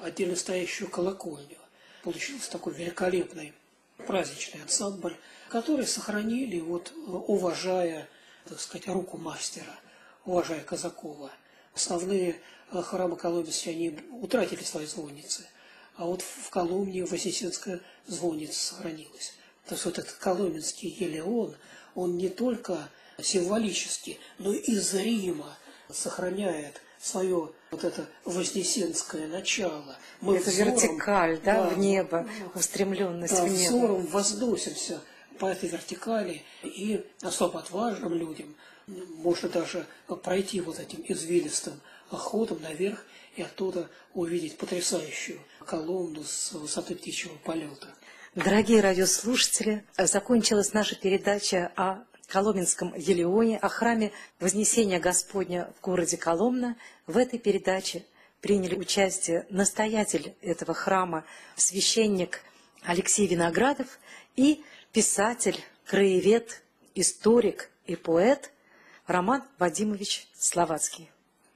отдельно стоящую колокольню. Получился такой великолепный праздничный ансамбль, который сохранили, уважая, так сказать, руку мастера, уважая Казакова. Основные храмы Коломенские, они утратили свои звонницы, а вот в Коломне Вознесенская звонница сохранилась. То есть этот коломенский Елеон, он не только символически, но и зримо сохраняет свое это вознесенское начало. Мы это взором, вертикаль, да, в небо, устремленность в небо. Взором возносимся по этой вертикали, и особо отважным людям можно даже пройти этим извилистым ходом наверх и оттуда увидеть потрясающую Коломну с высоты птичьего полета. Дорогие радиослушатели, закончилась наша передача о Коломенском Елеоне, о храме Вознесения Господня в городе Коломна. В этой передаче приняли участие настоятель этого храма, священник Алексей Виноградов и писатель, краевед, историк и поэт Роман Вадимович Словацкий.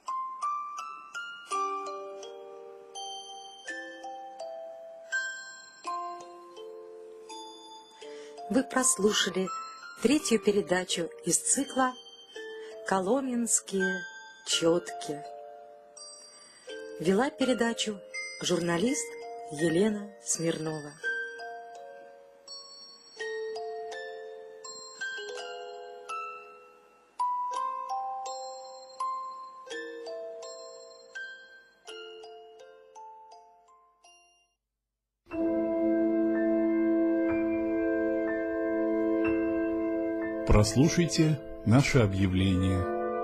Вы прослушали третью передачу из цикла «Коломенские четки». Вела передачу журналист Елена Смирнова. Прослушайте наше объявление.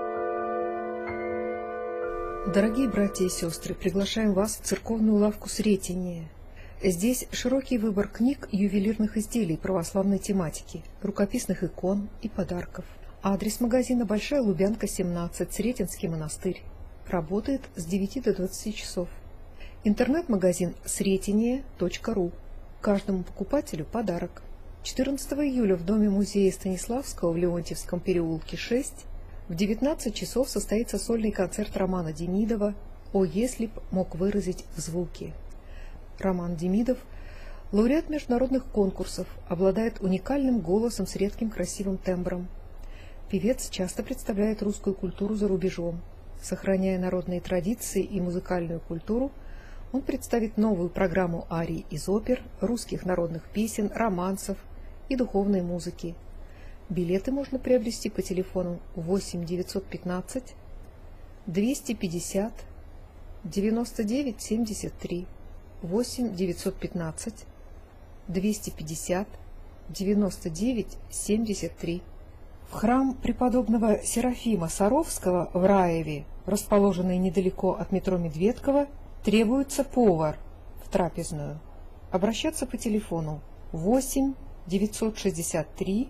Дорогие братья и сестры, приглашаем вас в церковную лавку Сретение. Здесь широкий выбор книг и ювелирных изделий православной тематики, рукописных икон и подарков. Адрес магазина: Большая Лубянка, 17, Сретенский монастырь. Работает с 9 до 20 часов. Интернет-магазин сретение.ру. Каждому покупателю подарок. 14 июля в Доме-музея Станиславского в Леонтьевском переулке 6 в 19 часов состоится сольный концерт Романа Демидова «О, если б мог выразить в звуке». Роман Демидов – лауреат международных конкурсов, обладает уникальным голосом с редким красивым тембром. Певец часто представляет русскую культуру за рубежом. Сохраняя народные традиции и музыкальную культуру, он представит новую программу арий из опер, русских народных песен, романсов и духовной музыки. Билеты можно приобрести по телефону 8 915 250 99 73, 8 915 250 99 73. В храм преподобного Серафима Саровского в Раеве, расположенный недалеко от метро Медведково, требуется повар в трапезную. Обращаться по телефону 8 963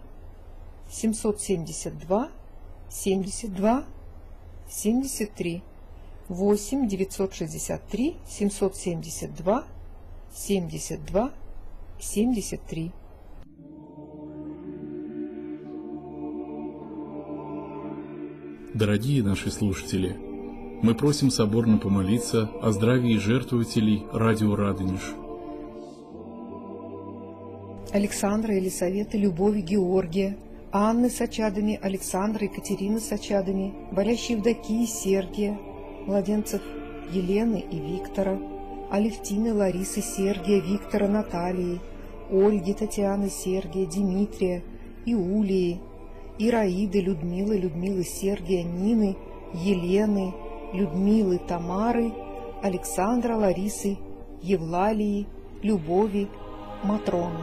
772 72 73, 8 963 772 72 73. Дорогие наши слушатели, мы просим соборно помолиться о здравии жертвователей радио Радонеж. Александра, Елисаветы, Любови, Георгия, Анны с очадами, Александра, Екатерины с очадами, болящей Евдокии, Сергия, младенцев Елены и Виктора, Алевтины, Ларисы, Сергия, Виктора, Натальи, Ольги, Татьяны, Сергия, Дмитрия, Иулии, Ираиды, Людмилы, Людмилы, Сергия, Нины, Елены, Людмилы, Тамары, Александра, Ларисы, Евлалии, Любови, Матроны.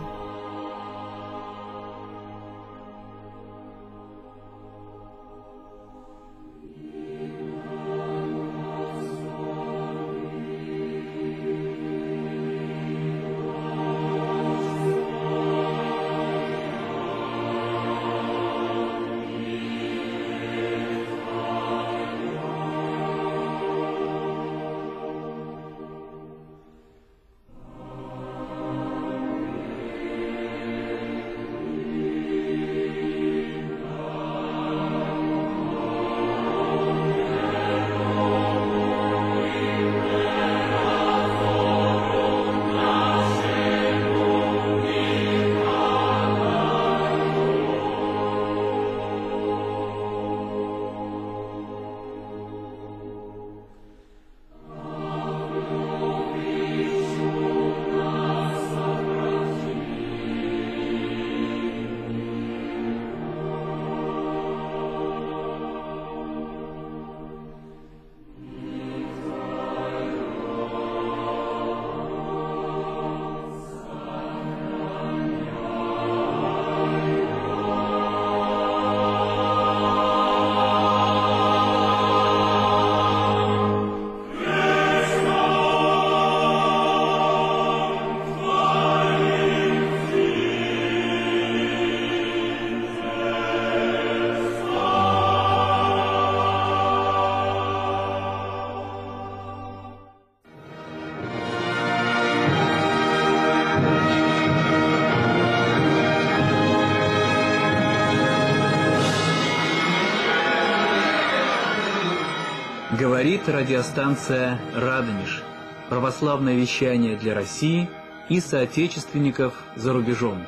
говорит радиостанция «Радонеж». Православное вещание для России и соотечественников за рубежом.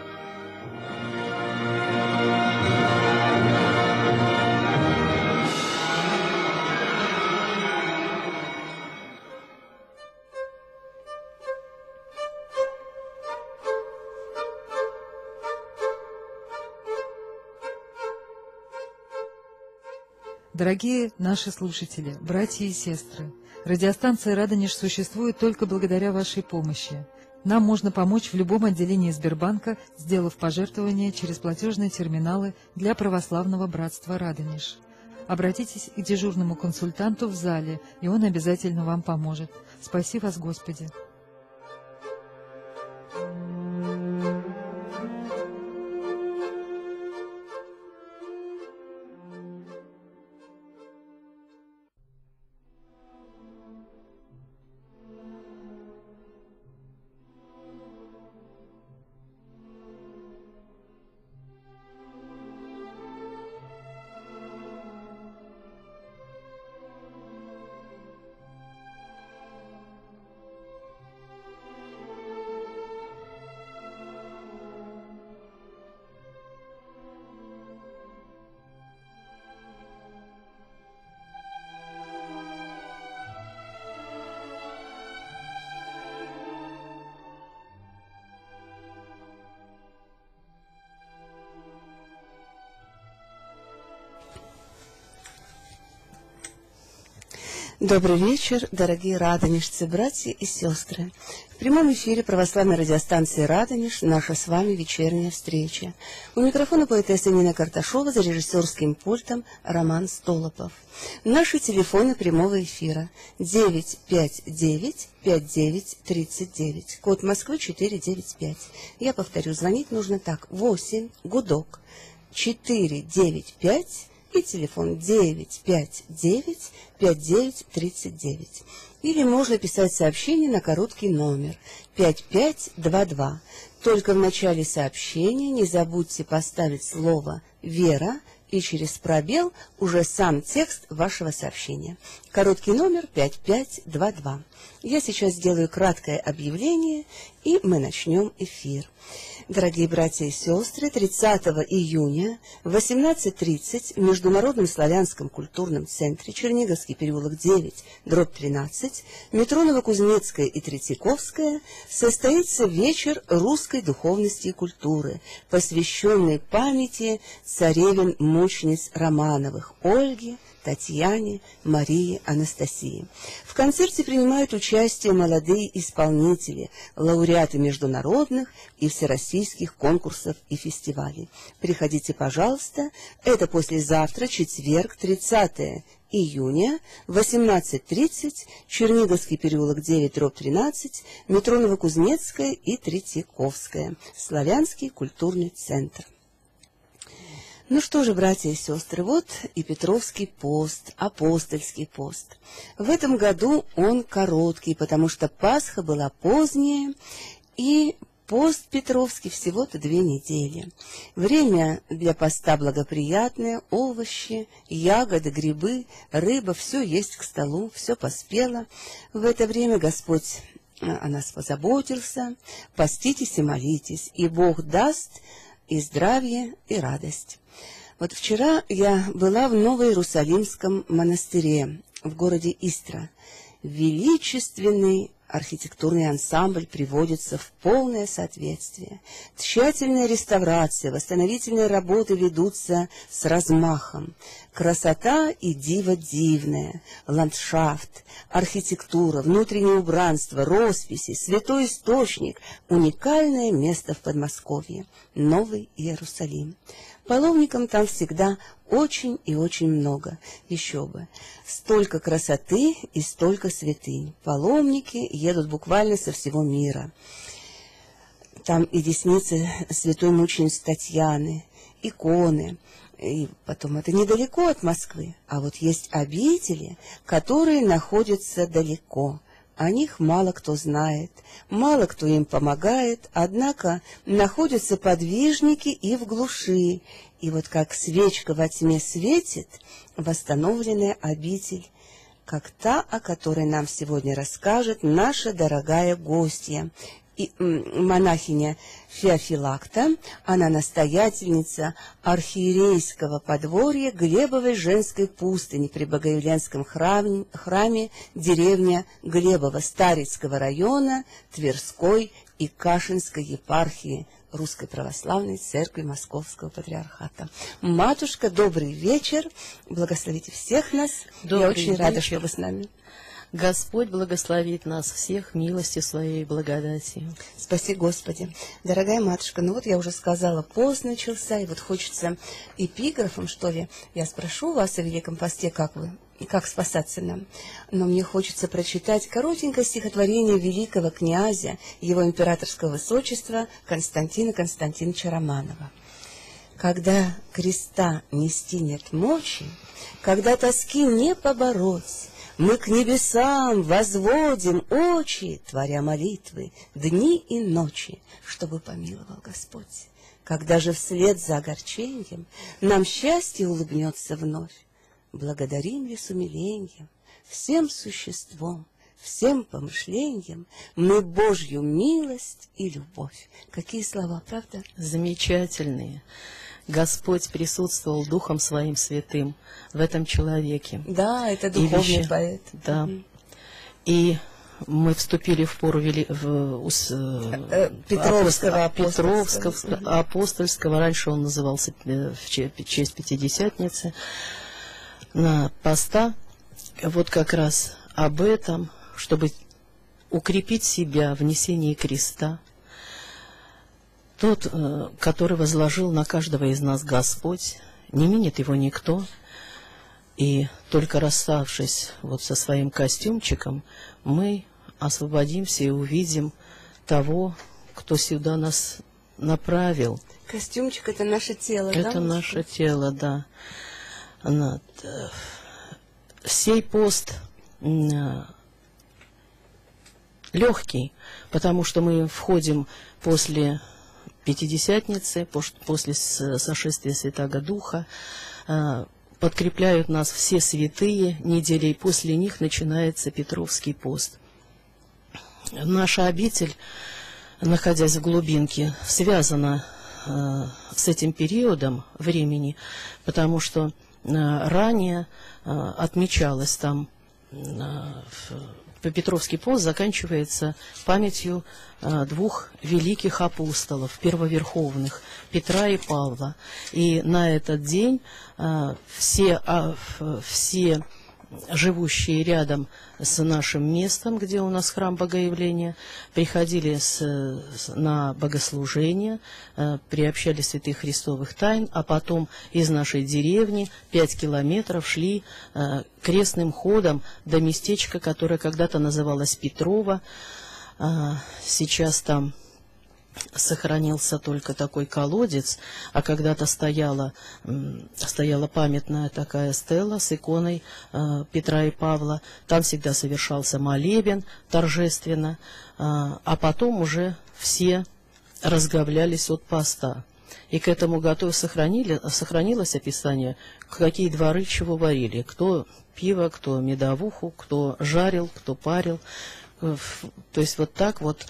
Дорогие наши слушатели, братья и сестры, радиостанция «Радонеж» существует только благодаря вашей помощи. Нам можно помочь в любом отделении Сбербанка, сделав пожертвования через платежные терминалы для православного братства «Радонеж». Обратитесь к дежурному консультанту в зале, и он обязательно вам поможет. Спаси вас, Господи! Добрый вечер, дорогие радонежцы, братья и сестры. В прямом эфире православной радиостанции «Радонеж» наша с вами вечерняя встреча. У микрофона поэтесса Нина Карташова, за режиссерским пультом Роман Столопов. Наши телефоны прямого эфира 959-5939, код Москвы 495. Я повторю, звонить нужно так: 8 гудок 495 и телефон 959-5939. Или можно писать сообщение на короткий номер 5522. Только в начале сообщения не забудьте поставить слово «Вера» и через пробел уже сам текст вашего сообщения. Короткий номер 5522. Я сейчас сделаю краткое объявление, и мы начнем эфир. Дорогие братья и сестры, 30 июня в 18:30 в Международном славянском культурном центре, Черниговский переулок 9, дробь 13, метро Новокузнецкая и Третьяковская, состоится вечер русской духовности и культуры, посвященный памяти царевен-мучениц Романовых Ольги, Татьяне, Марии, Анастасии. В концерте принимают участие молодые исполнители, лауреаты международных и всероссийских конкурсов и фестивалей. Приходите, пожалуйста, это послезавтра, четверг, 30 июня, 18:30, Черниговский переулок 9, дробь 13, метро Новокузнецкая и Третьяковская, Славянский культурный центр. Ну что же, братья и сестры, вот и Петровский пост, апостольский пост. В этом году он короткий, потому что Пасха была поздняя, и пост Петровский всего-то 2 недели. Время для поста благоприятное: овощи, ягоды, грибы, рыба, все есть к столу, все поспело. В это время Господь о нас позаботился. Поститесь и молитесь, и Бог даст и здравие, и радость. Вот вчера я была в Новоиерусалимском монастыре в городе Истра. Величественный архитектурный ансамбль приводится в полное соответствие. Тщательная реставрация, восстановительные работы ведутся с размахом. Красота и диво дивное, ландшафт, архитектура, внутреннее убранство, росписи, святой источник, уникальное место в Подмосковье, Новый Иерусалим. Паломникам там всегда очень и очень много. Еще бы. Столько красоты и столько святынь. Паломники едут буквально со всего мира. Там и десницы святой мученицы Татьяны, иконы. И потом это недалеко от Москвы. А вот есть обители, которые находятся далеко. О них мало кто знает, мало кто им помогает, однако находятся подвижники и в глуши. И вот как свечка во тьме светит восстановленная обитель как та, о которой нам сегодня расскажет наша дорогая гостья, и монахиня Феофилакта. Она настоятельница архиерейского подворья Глебовой женской пустыни при Богоявленском храме деревня Глебово Старицкого района Тверской и Кашинской епархии Русской Православной Церкви Московского Патриархата. Матушка, добрый вечер. Благословите всех нас. Я очень рада, что вы с нами. Господь благословит нас всех милостью своей и благодатью. Спаси Господи. Дорогая матушка, ну вот я уже сказала, пост начался, и вот хочется эпиграфом, что ли. Я спрошу вас о Великом посте, как спасаться нам. Но мне хочется прочитать коротенькое стихотворение великого князя, его императорского высочества Константина Константиновича Романова. Когда креста нести нет мочи, когда тоски не побороть, мы к небесам возводим очи, творя молитвы дни и ночи, чтобы помиловал Господь. Когда же вслед за огорчением нам счастье улыбнется вновь, благодарим ли с умилением всем существом, всем помышлением мы Божью милость и любовь. Какие слова, правда? Замечательные. Господь присутствовал Духом Своим Святым в этом человеке. Да, это духовный поэт. Да. И мы вступили в пору Петровского апостольского. Раньше он назывался в честь Пятидесятницы. На поста. Вот как раз об этом, чтобы укрепить себя в несении креста. Тот, который возложил на каждого из нас Господь, не минит его никто. И только расставшись вот со своим костюмчиком, мы освободимся и увидим того, кто сюда нас направил. Костюмчик — это наше тело, да? Это наше тело, да. Сей пост легкий, потому что мы входим после Пятидесятницы, после сошествия Святаго Духа, подкрепляют нас все святые недели, и после них начинается Петровский пост. Наша обитель, находясь в глубинке, связана с этим периодом времени, потому что ранее отмечалось там, Петровский пост заканчивается памятью двух великих апостолов, первоверховных, Петра и Павла. И на этот день все живущие рядом с нашим местом, где у нас храм Богоявления, приходили на богослужение, приобщали святых христовых тайн, а потом из нашей деревни 5 километров шли крестным ходом до местечка, которое когда-то называлось Петрово. Сейчас там сохранился только такой колодец, а когда-то стояла памятная такая стела с иконой Петра и Павла. Там всегда совершался молебен торжественно, а потом уже все разговлялись от поста. И к этому сохранилось описание, какие дворы чего варили. Кто пиво, кто медовуху, кто жарил, кто парил. То есть вот так вот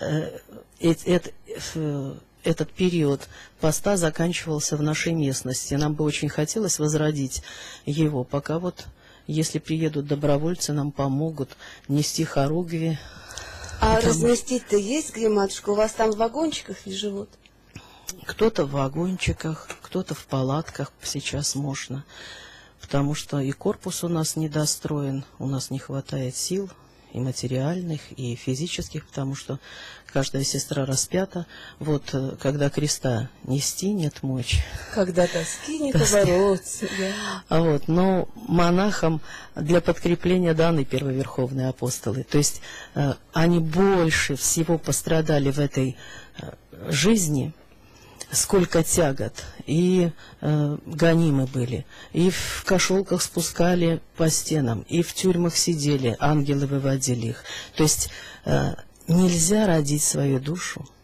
этот период поста заканчивался в нашей местности. Нам бы очень хотелось возродить его, пока вот, если приедут добровольцы, нам помогут нести хоругви. А разместить-то есть где, матушка? У вас там в вагончиках ли живут? Кто-то в вагончиках, кто-то в палатках сейчас можно, потому что и корпус у нас недостроен, у нас не хватает сил, и материальных, и физических, потому что каждая сестра распята. Вот когда креста нести нет мочи. Когда тоски не побороться. Да. Но монахам для подкрепления даны первоверховные апостолы. То есть они больше всего пострадали в этой жизни, сколько тягот, и гонимы были, и в кошелках спускали по стенам, и в тюрьмах сидели, ангелы выводили их. То есть нельзя родить свою душу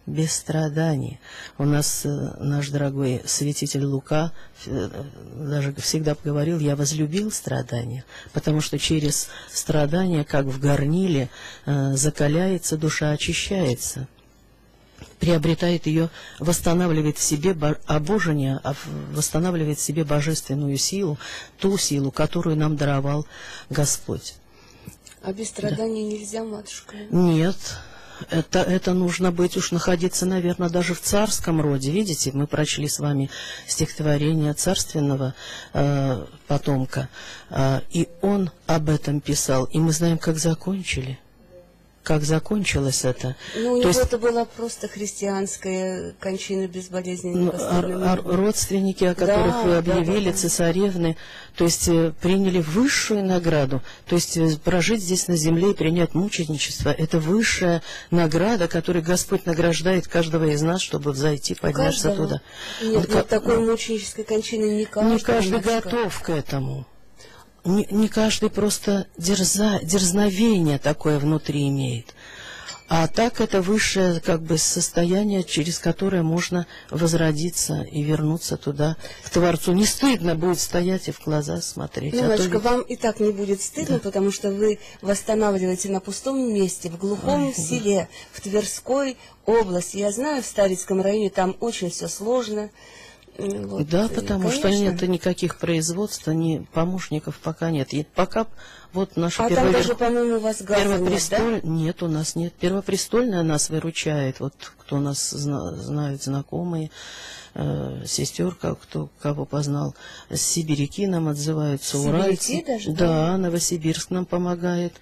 без страданий. У нас наш дорогой святитель Лука даже всегда говорил: я возлюбил страдания, потому что через страдания, как в горниле, закаляется душа, очищается, приобретает ее, восстанавливает в себе обожение, восстанавливает в себе божественную силу, ту силу, которую нам даровал Господь. А без страданий нельзя, матушка? Нет. Это нужно быть, уж находиться, наверное, даже в царском роде. Видите, мы прочли с вами стихотворение царственного потомка, и он об этом писал, и мы знаем, как закончили. Как закончилось это. Ну, у него это была просто христианская кончина безболезненной. Родственники, о которых вы объявили, цесаревны, то есть приняли высшую награду. То есть прожить здесь на земле и принять мученичество — это высшая награда, которой Господь награждает каждого из нас, чтобы взойти, подняться туда. Нет, такой мученической кончины не каждый готов к этому. Не каждый просто дерзновение такое внутри имеет. А так это высшее как бы состояние, через которое можно возродиться и вернуться туда, к Творцу. Не стыдно будет стоять и в глаза смотреть. Милочка, вам и так не будет стыдно, потому что вы восстанавливаете на пустом месте, в глухом селе, в Тверской области. Я знаю, в Старицком районе там очень все сложно. Вот, да, потому что нет никаких производств, ни помощников пока нет. И пока вот наша там даже, по-моему, у вас газа нет, да? Нет, у нас нет. Первопрестольная нас выручает. Вот кто нас знает, знакомые, сестерка, кто кого познал, с Сибиряки нам отзываются, уральцы. Даже, да, Новосибирск нам помогает.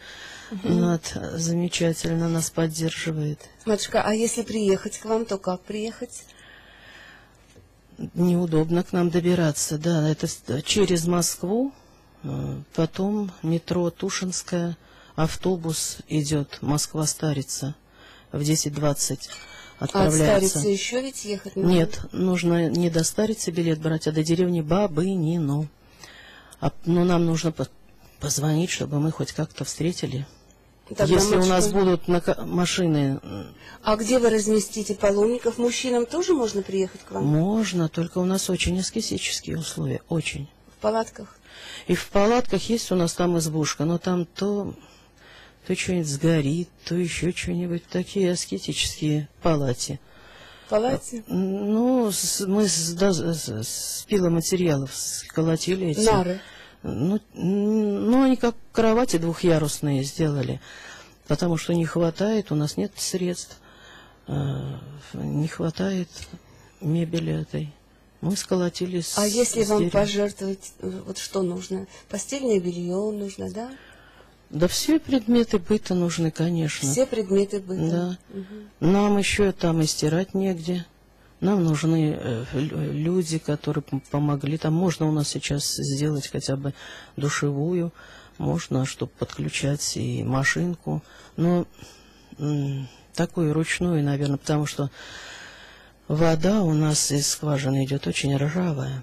Замечательно нас поддерживает. Матушка, а если приехать к вам, то как приехать? Неудобно к нам добираться, да, это через Москву, потом метро Тушинская, автобус идет Москва-Старица в 10:20 отправляется. А от Старицы еще ведь ехать надо? Нет, нужно не до Старицы билет брать, а до деревни Бабынино. Но нам нужно позвонить, чтобы мы хоть как-то встретили. Тогда если у нас будут машины... А где вы разместите паломников? Мужчинам тоже можно приехать к вам? Можно, только у нас очень аскетические условия, очень. В палатках? И в палатках есть у нас там избушка, но там то что-нибудь сгорит, то еще что-нибудь. Такие аскетические палати. Палати? Ну, мы с пиломатериалов сколотили эти... Нары? Ну, они как кровати двухъярусные сделали, потому что не хватает, у нас нет средств, не хватает мебели этой. Мы сколотили А если вам пожертвовать, вот что нужно? Постельное белье нужно, да? Да все предметы быта нужны, конечно. Все предметы быта? Да. Нам еще там и стирать негде. Нам нужны люди, которые помогли. Там можно у нас сейчас сделать хотя бы душевую, можно, чтобы подключать и машинку. Но такую ручную, наверное, потому что вода у нас из скважины идет очень ржавая.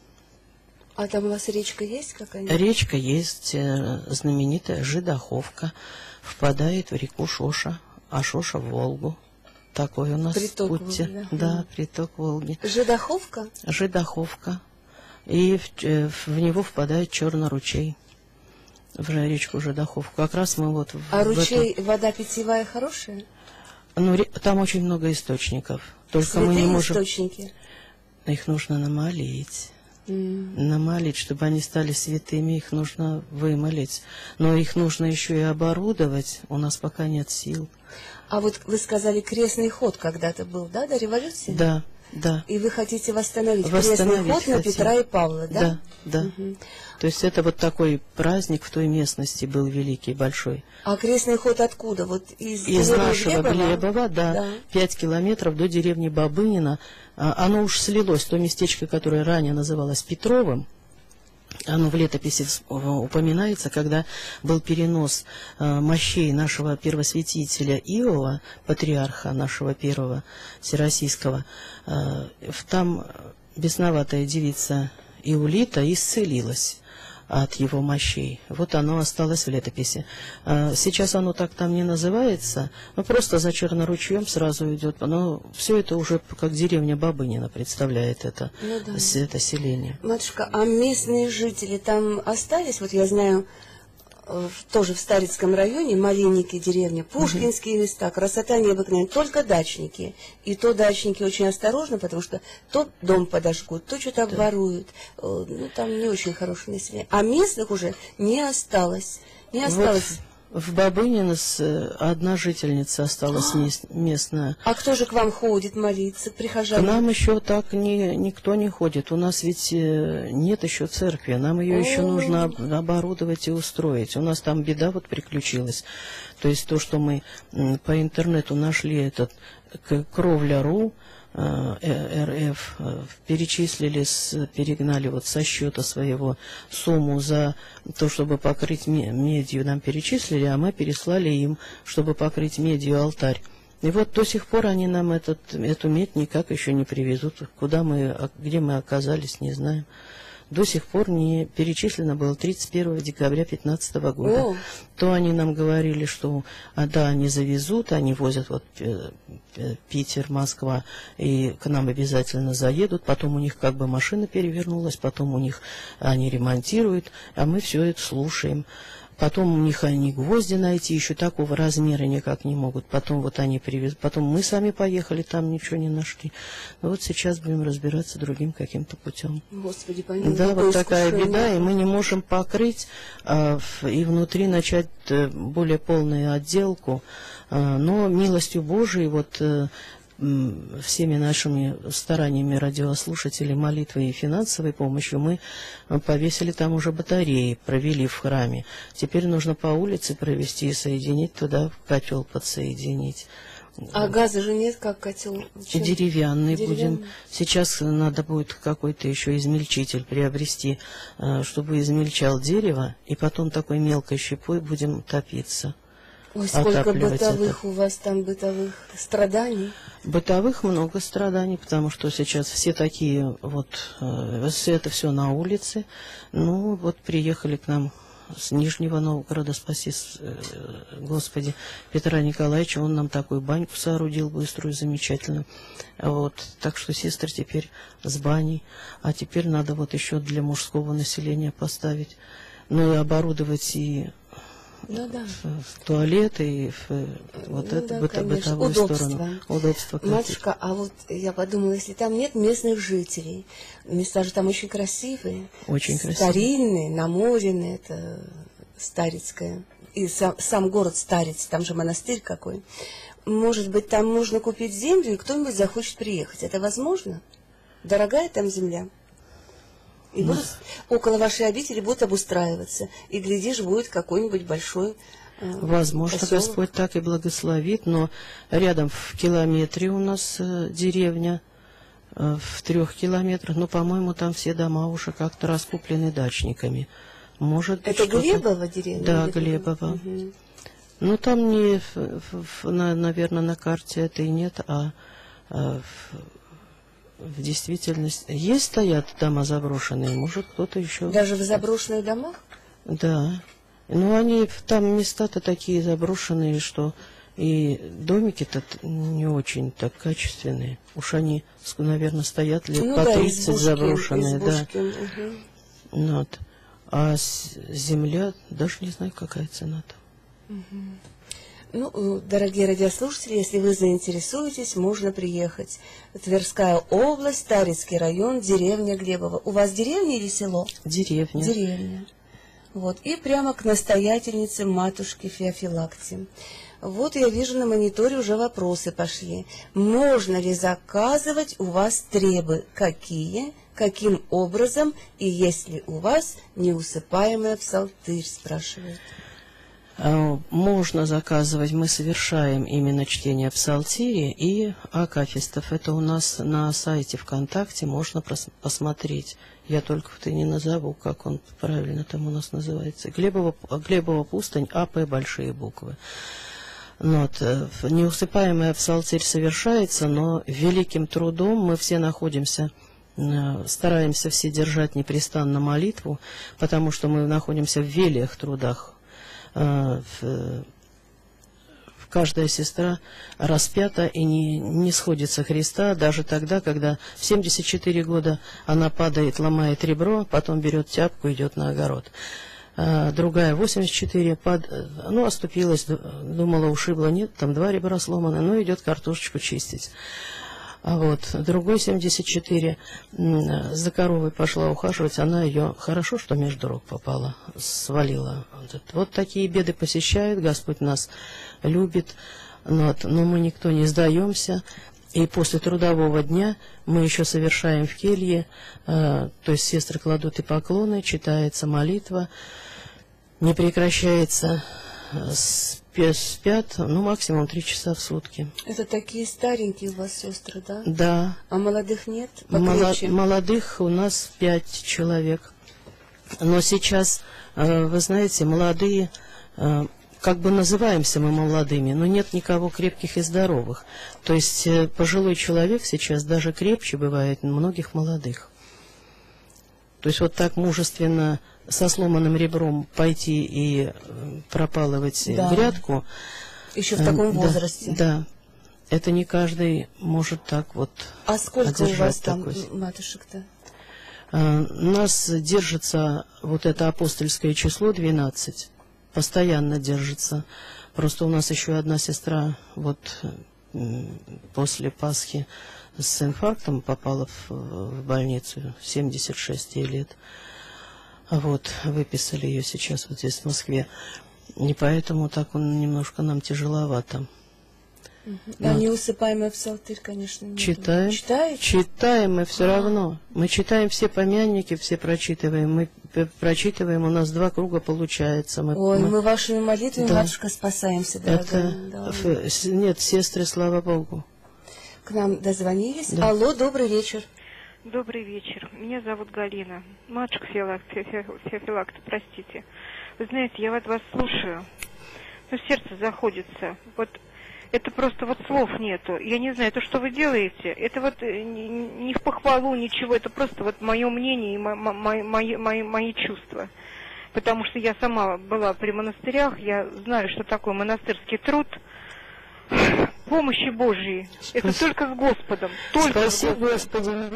А там у вас речка есть какая-нибудь? Речка есть, знаменитая Жидоховка, впадает в реку Шоша, а Шоша в Волгу. Такой у нас приток путь. Волги, да, приток Волги. Жидоховка? Жидоховка. И в него впадает Черный ручей. В речку Жидоховку. Как раз мы вот... А ручей, вода питьевая хорошая? Ну, там очень много источников. Только Святые мы не можем... источники? Их нужно намолить. Намолить, чтобы они стали святыми, их нужно вымолить. Но их нужно еще и оборудовать. У нас пока нет сил. А вот вы сказали, крестный ход когда-то был, да, до революции? Да, да. И вы хотите восстановить крестный ход на Петра и Павла, да? Да, да. То есть это вот такой праздник в той местности был великий, большой. А крестный ход откуда? Вот из нашего Глебова, да. 5 километров до деревни Бабынина. Оно уж слилось, то местечко, которое ранее называлось Петровым. Оно в летописи упоминается, когда был перенос мощей нашего первосвятителя Иова, патриарха нашего первого всероссийского. Там бесноватая девица Иулита исцелилась. от его мощей. Вот оно осталось в летописи. Сейчас оно так там не называется, но просто за Черноручьем сразу идет. Но все это уже как деревня Бабынина представляет это, это селение. Матушка, а местные жители там остались? Вот я знаю, тоже в Старицком районе, Малинники, деревня, Пушкинские места, красота необыкновенная, только дачники. И то дачники очень осторожно, потому что то дом подожгут, то что-то обворуют. Ну, там не очень хорошее население. А местных уже не осталось. Не осталось. В Бабынино одна жительница осталась местная. А кто же к вам ходит молиться, прихожане? К нам еще так никто не ходит. У нас ведь нет еще церкви. Нам ее еще нужно оборудовать и устроить. У нас там беда вот приключилась. То есть то, что мы по интернету нашли, этот Кровля.ру, РФ, перегнали вот со счета своего сумму за то, чтобы покрыть медью, нам перечислили, а мы переслали им, чтобы покрыть медью алтарь. И вот до сих пор они нам эту медь никак еще не привезут. Где мы оказались, не знаем. До сих пор не перечислено было 31 декабря 2015 года. То они нам говорили, что да, они завезут, они возят вот Питер, Москва, и к нам обязательно заедут. Потом у них как бы машина перевернулась, потом у них они ремонтируют, а мы все это слушаем. Потом у них они гвозди найти еще такого размера никак не могут. Потом вот они привезут. Потом мы сами поехали, там ничего не нашли. Но вот сейчас будем разбираться другим каким-то путем. Господи, помилуй. Да, вот такая беда, и мы не можем покрыть и внутри начать более полную отделку. Но милостью Божией вот всеми нашими стараниями радиослушателей, молитвой и финансовой помощью мы повесили там уже батареи, провели в храме. Теперь нужно по улице провести и соединить туда, котел подсоединить. А газа же нет, как котел? Деревянный будем. Сейчас надо будет какой-то еще измельчитель приобрести, чтобы измельчал дерево, и потом такой мелкой щепой будем топиться. Ой, сколько бытовых у вас там, бытовых страданий? Бытовых много страданий, потому что сейчас все такие вот, это все на улице. Ну, вот приехали к нам с Нижнего Новгорода, спаси Господи, Петра Николаевича, он нам такую баньку соорудил быструю, замечательную. Вот, так что сестры теперь с баней, а теперь надо вот еще для мужского населения поставить, ну и оборудовать и туалеты, и вот это бытовую сторону. Удобство. Матушка, а вот я подумала, если там нет местных жителей, места же там очень красивые. Очень красивые. Старинные, наморенные, это Старицкое. И сам город Старец, там же монастырь какой. Может быть, там можно купить землю, и кто-нибудь захочет приехать. Это возможно? Дорогая там земля? И будут, около вашей обители будут обустраиваться. И, глядишь, будет какой-нибудь большой возможно, поселок. Господь так и благословит, но рядом в километре у нас деревня, в 3 километрах, но, по-моему, там все дома уже как-то раскуплены дачниками. Может быть, это Глебова деревня? Да, Глебова. Угу. Ну, там не, наверное, на карте это и нет, а в действительности есть, стоят дома заброшенные, может кто-то еще. Даже в заброшенных домах? Да. Ну, они там места-то такие заброшенные, что и домики-то не очень так качественные. Уж они, наверное, стоят лет по 30 избушки, заброшенные, избушки, да. Угу. Вот. А земля, даже не знаю, какая цена-то. Угу. Ну, дорогие радиослушатели, если вы заинтересуетесь, можно приехать. Тверская область, Старицкий район, деревня Глебова. У вас деревня или село? Деревня. Деревня. Вот. И прямо к настоятельнице матушке Феофилакте. Вот я вижу, на мониторе уже вопросы пошли. Можно ли заказывать у вас требы? Какие? Каким образом? И есть ли у вас неусыпаемая псалтырь, спрашивает. Можно заказывать, мы совершаем именно чтение псалтири и акафистов. Это у нас на сайте ВКонтакте можно посмотреть. Я только не назову, как он правильно там у нас называется. Глебова пустынь, АП большие буквы. Вот. Неусыпаемая псалтирь совершается, но великим трудом мы все находимся стараемся все держать непрестанно молитву, потому что мы находимся в велиях трудах. Каждая сестра распята и не сходит со Христа, даже тогда, когда в 74 года она падает, ломает ребро, потом берет тяпку и идет на огород. Другая 84, оступилась, думала, ушибла, нет, там 2 ребра сломаны, но идет картошечку чистить. А вот другой 74 за коровой пошла ухаживать, она ее хорошо, что между рук попала, свалила. Вот такие беды посещают, Господь нас любит, но мы никто не сдаемся. И после трудового дня мы еще совершаем в келье, то есть сестры кладут и поклоны, читается молитва, не прекращается, спят, максимум 3 часа в сутки. Это такие старенькие у вас сестры, да? Да. А молодых нет? Молодых у нас 5 человек. Но сейчас, вы знаете, молодые, как бы называемся мы молодыми, но нет никого крепких и здоровых. То есть пожилой человек сейчас даже крепче бывает многих молодых. То есть вот так мужественно со сломанным ребром пойти и пропалывать грядку. Еще в таком возрасте. Да. Это не каждый может так вот. А сколько у вас там матушек-то? Нас держится вот это апостольское число 12. Постоянно держится. Просто у нас еще одна сестра вот после Пасхи с инфарктом попала в больницу, 76 лет. Вот, выписали ее сейчас вот здесь в Москве. И поэтому так он немножко нам тяжеловато. А неусыпаемый псалтырь, конечно, нет. Читаем. Читаете? Читаем мы все равно. Мы читаем все помянники, все прочитываем. Мы прочитываем, у нас 2 круга получается. Мы вашими молитвами, матушка, спасаемся, дорогая. Нет, сестры, слава Богу. К нам дозвонились. Да. Алло, добрый вечер. Добрый вечер. Меня зовут Галина. Матушка Феофилакта, простите. Вы знаете, я вот вас слушаю, сердце заходится. Вот это просто вот слов нету. Я не знаю, то, что вы делаете, это вот не в похвалу, ничего, это просто вот мое мнение и мои чувства. Потому что я сама была при монастырях, я знаю, что такое монастырский труд. Помощи Божьей. Это только с Господом. Только с Господом.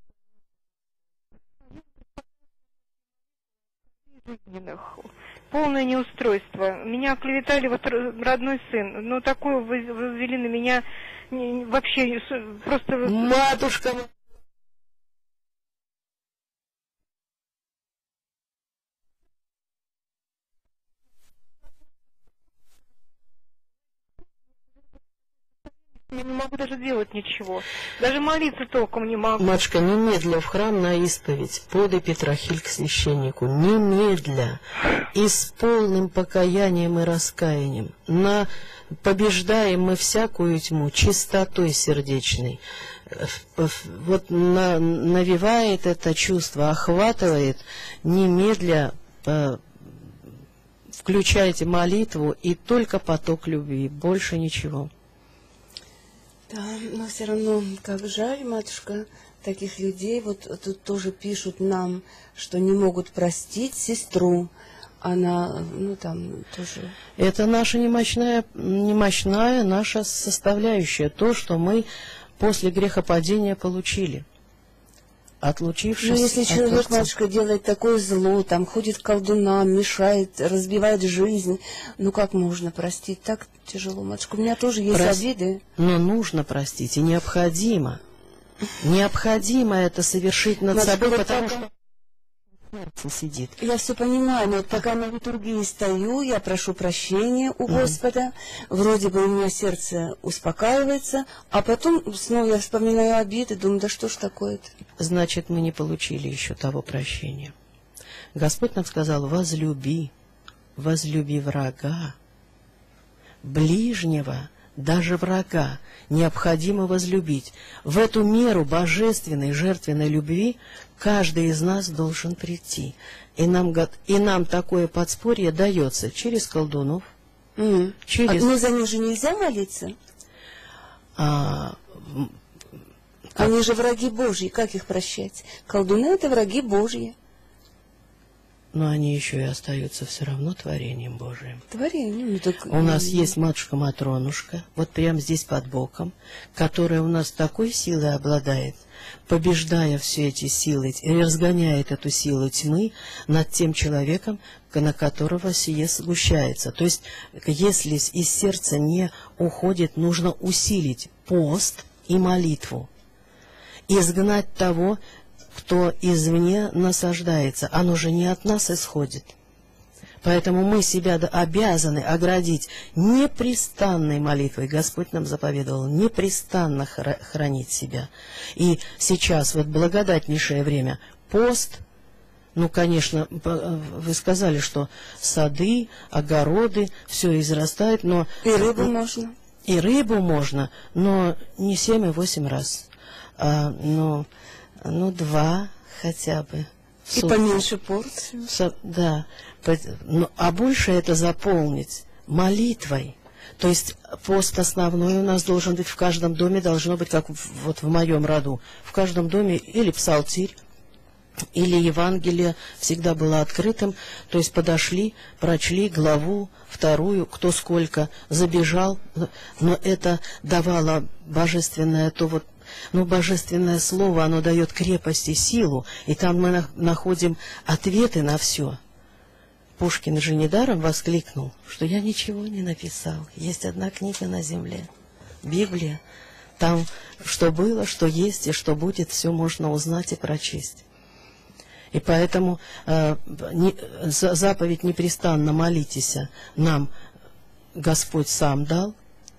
Полное неустройство. Меня клеветали вот родной сын. Но такое возвели на меня вообще просто... Матушка! Я не могу даже делать ничего. Даже молиться толком не могу. Матушка, немедля в храм на исповедь, подай Петрахиль к священнику. Немедля. И с полным покаянием и раскаянием. Побеждаем мы всякую тьму чистотой сердечной. Вот навевает это чувство, охватывает. Немедля включайте молитву и только поток любви. Больше ничего. Да, но все равно, как жаль, матушка, таких людей. Вот тут тоже пишут нам, что не могут простить сестру. Она, тоже... Это наша немощная наша составляющая. То, что мы после грехопадения получили. Отлучившись если человек, матушка, делает такое зло, ходит к колдунам, мешает, разбивает жизнь, как можно простить? Так тяжело, матушка. У меня тоже есть обиды. Но нужно простить, и необходимо. Необходимо это совершить над собой, потому что сердце сидит. Я все понимаю, но пока на литургии стою, я прошу прощения у Господа, вроде бы у меня сердце успокаивается, а потом снова я вспоминаю обиды, думаю, да что ж такое-то? Значит, мы не получили еще того прощения. Господь нам сказал: возлюби врага, ближнего, даже врага необходимо возлюбить. В эту меру божественной, жертвенной любви каждый из нас должен прийти. И нам такое подспорье дается через колдунов. Но за них же нельзя молиться? Они же враги Божьи, как их прощать? Колдуны — это враги Божьи. Но они еще и остаются все равно творением Божиим. Творением. У нас есть матушка Матронушка, вот прямо здесь под боком, которая у нас такой силой обладает, побеждая все эти силы, и разгоняет эту силу тьмы над тем человеком, на которого сие сгущается. То есть, если из сердца не уходит, нужно усилить пост и молитву, изгнать того, кто извне насаждается. Оно же не от нас исходит. Поэтому мы себя обязаны оградить непрестанной молитвой. Господь нам заповедовал непрестанно хранить себя. И сейчас, вот благодатнейшее время, пост. Ну, конечно, вы сказали, что сады, огороды, все израстает, но... И рыбу можно. И рыбу можно, но не 7 и 8 раз. Ну, 2 хотя бы. И поменьше порцию. Да. А больше это заполнить молитвой. То есть пост основной у нас должен быть в каждом доме, должно быть, как вот в моем роду. В каждом доме или псалтирь, или Евангелие всегда было открытым, то есть подошли, прочли главу, вторую, кто сколько, забежал, но это давало божественное, божественное слово, оно дает крепость и силу, и там мы находим ответы на все. Пушкин же недаром воскликнул, что я ничего не написал, есть одна книга на земле, Библия, там что было, что есть и что будет, все можно узнать и прочесть. И поэтому заповедь «непрестанно молитесь» нам Господь сам дал.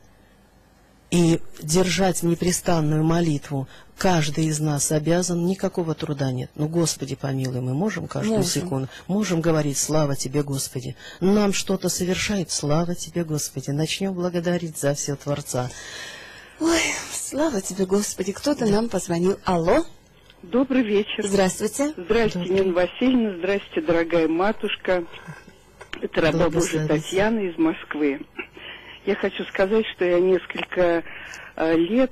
И держать непрестанную молитву каждый из нас обязан, никакого труда нет. Ну, Господи помилуй, мы можем каждую секунду, можем говорить «Слава Тебе, Господи». Нам что-то совершает, слава Тебе, Господи. Начнем благодарить за все Творца. Ой, слава Тебе, Господи. Кто-то нам позвонил. Алло. Добрый вечер. Здравствуйте. Здравствуйте, Нина Васильевна. Здравствуйте, дорогая матушка. Это раба Божия Татьяна из Москвы. Я хочу сказать, что я несколько лет,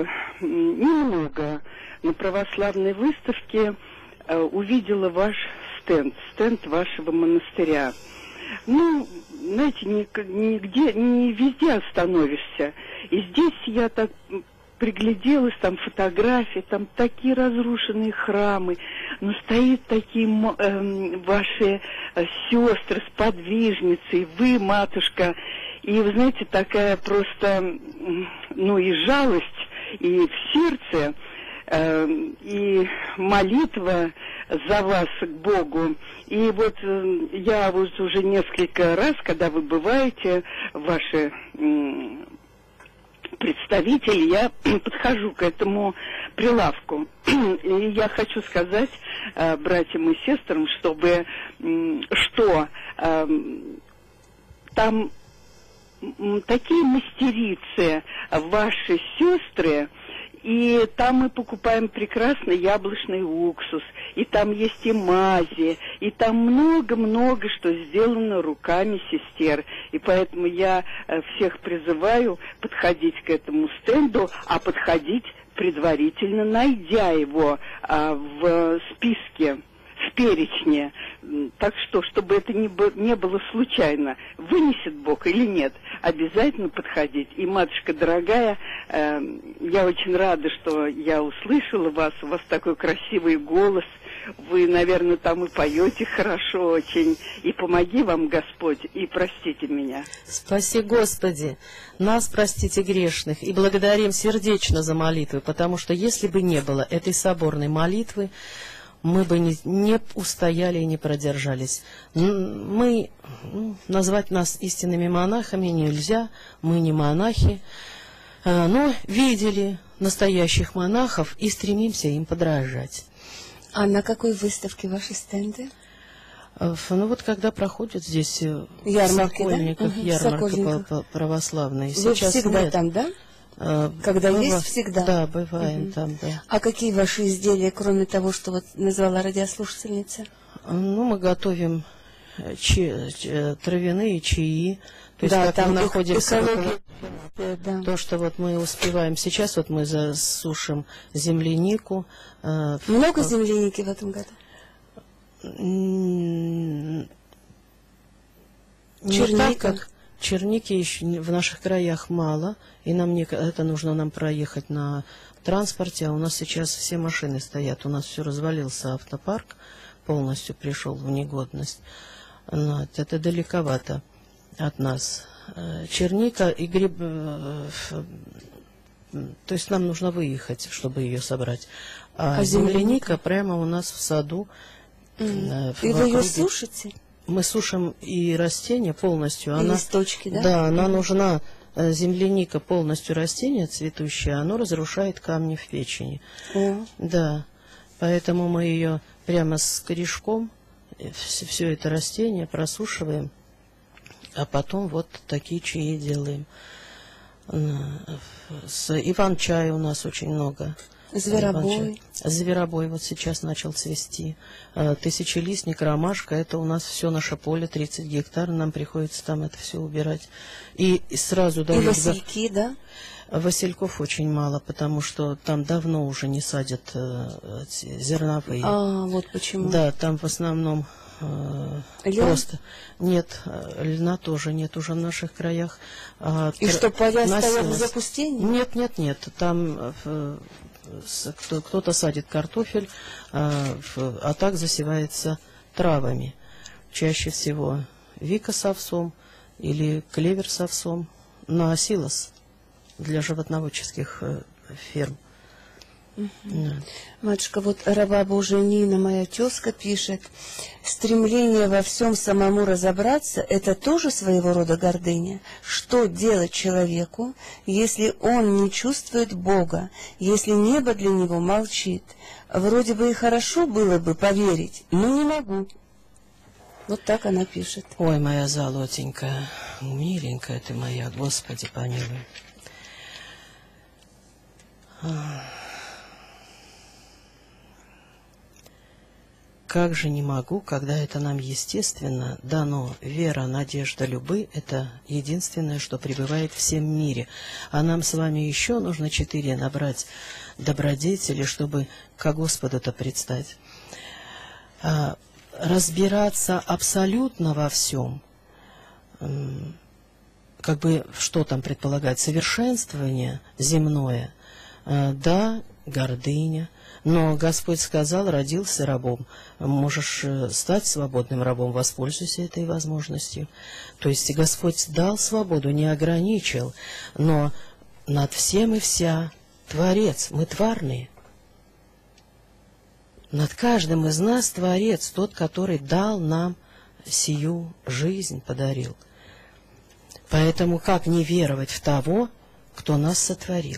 немного, на православной выставке увидела ваш стенд вашего монастыря. Ну, знаете, не везде остановишься. И здесь я так пригляделась, там фотографии, там такие разрушенные храмы, но стоят такие ваши сестры, сподвижницы, вы, матушка, и вы знаете, такая просто, и жалость, и в сердце, и молитва за вас к Богу. И вот я вот уже несколько раз, когда вы бываете, ваши представитель, я подхожу к этому прилавку. И я хочу сказать братьям и сестрам, что там такие мастерицы, ваши сестры, и там мы покупаем прекрасный яблочный уксус, и там есть и мази, и там много-много что сделано руками сестер. И поэтому я всех призываю подходить к этому стенду, а подходить предварительно, найдя его в списке, в перечне. Так что, чтобы это не было случайно, вынесет Бог или нет, обязательно подходить. И, матушка дорогая, я очень рада, что я услышала вас, у вас такой красивый голос, вы, наверное, там и поете хорошо очень, и помоги вам Господь, и простите меня. Спаси Господи, нас простите грешных, и благодарим сердечно за молитвы, потому что если бы не было этой соборной молитвы, мы бы не устояли и не продержались. Назвать нас истинными монахами нельзя, мы не монахи, но видели настоящих монахов и стремимся им подражать. А на какой выставке ваши стенды? Ну вот когда проходят здесь ярмарки, в Сокольниках, да? ярмарка православная. Вы сейчас всегда нет. там, да? Когда есть, всегда? Да, бываем там, да. А какие ваши изделия, кроме того, что вот назвала радиослушательница? Ну, мы готовим травяные чаи, То есть, да, как там мы находимся, экология, да. то, что вот мы успеваем сейчас, вот мы засушим землянику. Много земляники в этом году? Черника. Черники еще в наших краях мало, и это нужно нам проехать на транспорте, а у нас сейчас все машины стоят, у нас все развалился автопарк, полностью пришел в негодность. Вот, это далековато от нас. Черника и гриб... То есть нам нужно выехать, чтобы ее собрать. А земляника прямо у нас в саду. И вы ее сушите? Мы сушим и растения полностью. И листочки, да? Да, она нужна. Земляника полностью растение цветущее, оно разрушает камни в печени. Да, поэтому мы ее прямо с корешком, все это растение просушиваем, а потом вот такие чаи делаем. Иван-чай у нас очень много. Зверобой. Зверобой вот сейчас начал цвести. Тысячелистник, ромашка, это у нас все наше поле, 30 гектар, нам приходится там это все убирать. И сразу... И васильки, да? Васильков очень мало, потому что там давно уже не садят зерновые. А, вот почему. Да, там в основном просто... Нет, льна тоже нет уже в наших краях. И что, поля стоят в запустении? Нет, там... Кто-то садит картофель, а так засевается травами. Чаще всего вика с овсом или клевер с овсом на силос для животноводческих ферм. Матушка, вот раба Божия Нина, моя тезка, пишет: стремление во всем самому разобраться – это тоже своего рода гордыня. Что делать человеку, если он не чувствует Бога, если небо для него молчит? Вроде бы и хорошо было бы поверить, но не могу. Вот так она пишет. Ой, моя золотенькая, миленькая ты моя, Господи помилуй. Как же не могу, когда это нам естественно дано. Вера, надежда, любовь – это единственное, что пребывает в всем мире. А нам с вами еще нужно 4 набрать добродетели, чтобы ко Господу-то предстать. Разбираться абсолютно во всем, как бы, что там предполагать, совершенствование земное, да, гордыня. Но Господь сказал, родился рабом, можешь стать свободным рабом, воспользуйся этой возможностью. То есть Господь дал свободу, не ограничил, но над всем и вся Творец, мы тварные. Над каждым из нас Творец, тот, который дал нам сию жизнь, подарил. Поэтому как не веровать в того, кто нас сотворил?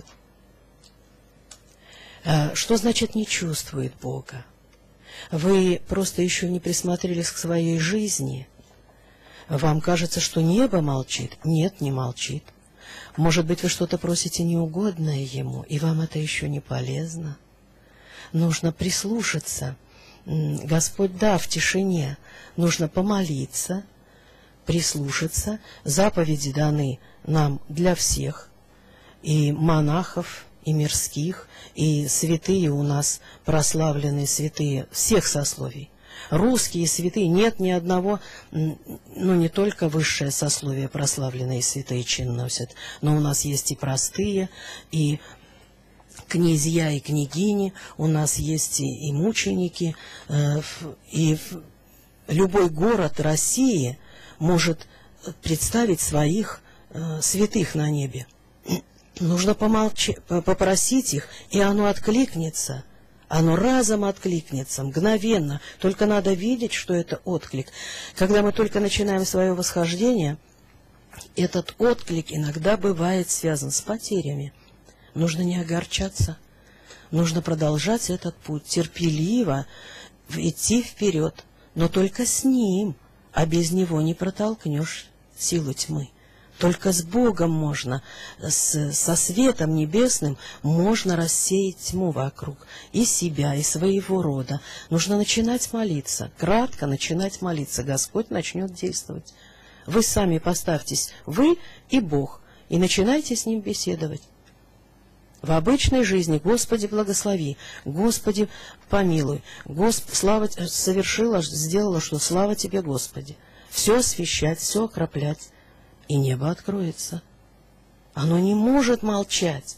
Что значит не чувствует Бога? Вы просто еще не присмотрелись к своей жизни. Вам кажется, что небо молчит? Нет, не молчит. Может быть, вы что-то просите неугодное Ему, и вам это еще не полезно. Нужно прислушаться. Господь, да, в тишине. Нужно помолиться, прислушаться. Заповеди даны нам для всех, и монахов, и мирских, и святые у нас прославленные святые всех сословий. Русские святые, нет ни одного, не только высшее сословие прославленные святые чин носят, но у нас есть и простые, и князья, и княгини, у нас есть и мученики, и любой город России может представить своих святых на небе. Нужно попросить их, и оно откликнется. Оно разом откликнется, мгновенно. Только надо видеть, что это отклик. Когда мы только начинаем свое восхождение, этот отклик иногда бывает связан с потерями. Нужно не огорчаться. Нужно продолжать этот путь, терпеливо идти вперед. Но только с Ним, а без Него не протолкнешь силу тьмы. Только с Богом можно, со светом небесным можно рассеять тьму вокруг, и себя, и своего рода. Нужно начинать молиться, кратко начинать молиться. Господь начнет действовать. Вы сами поставьтесь, вы и Бог, и начинайте с Ним беседовать. В обычной жизни: Господи, благослови, Господи, помилуй, слава совершила, сделала, что слава Тебе, Господи. Все освящать, все окроплять, и небо откроется. Оно не может молчать.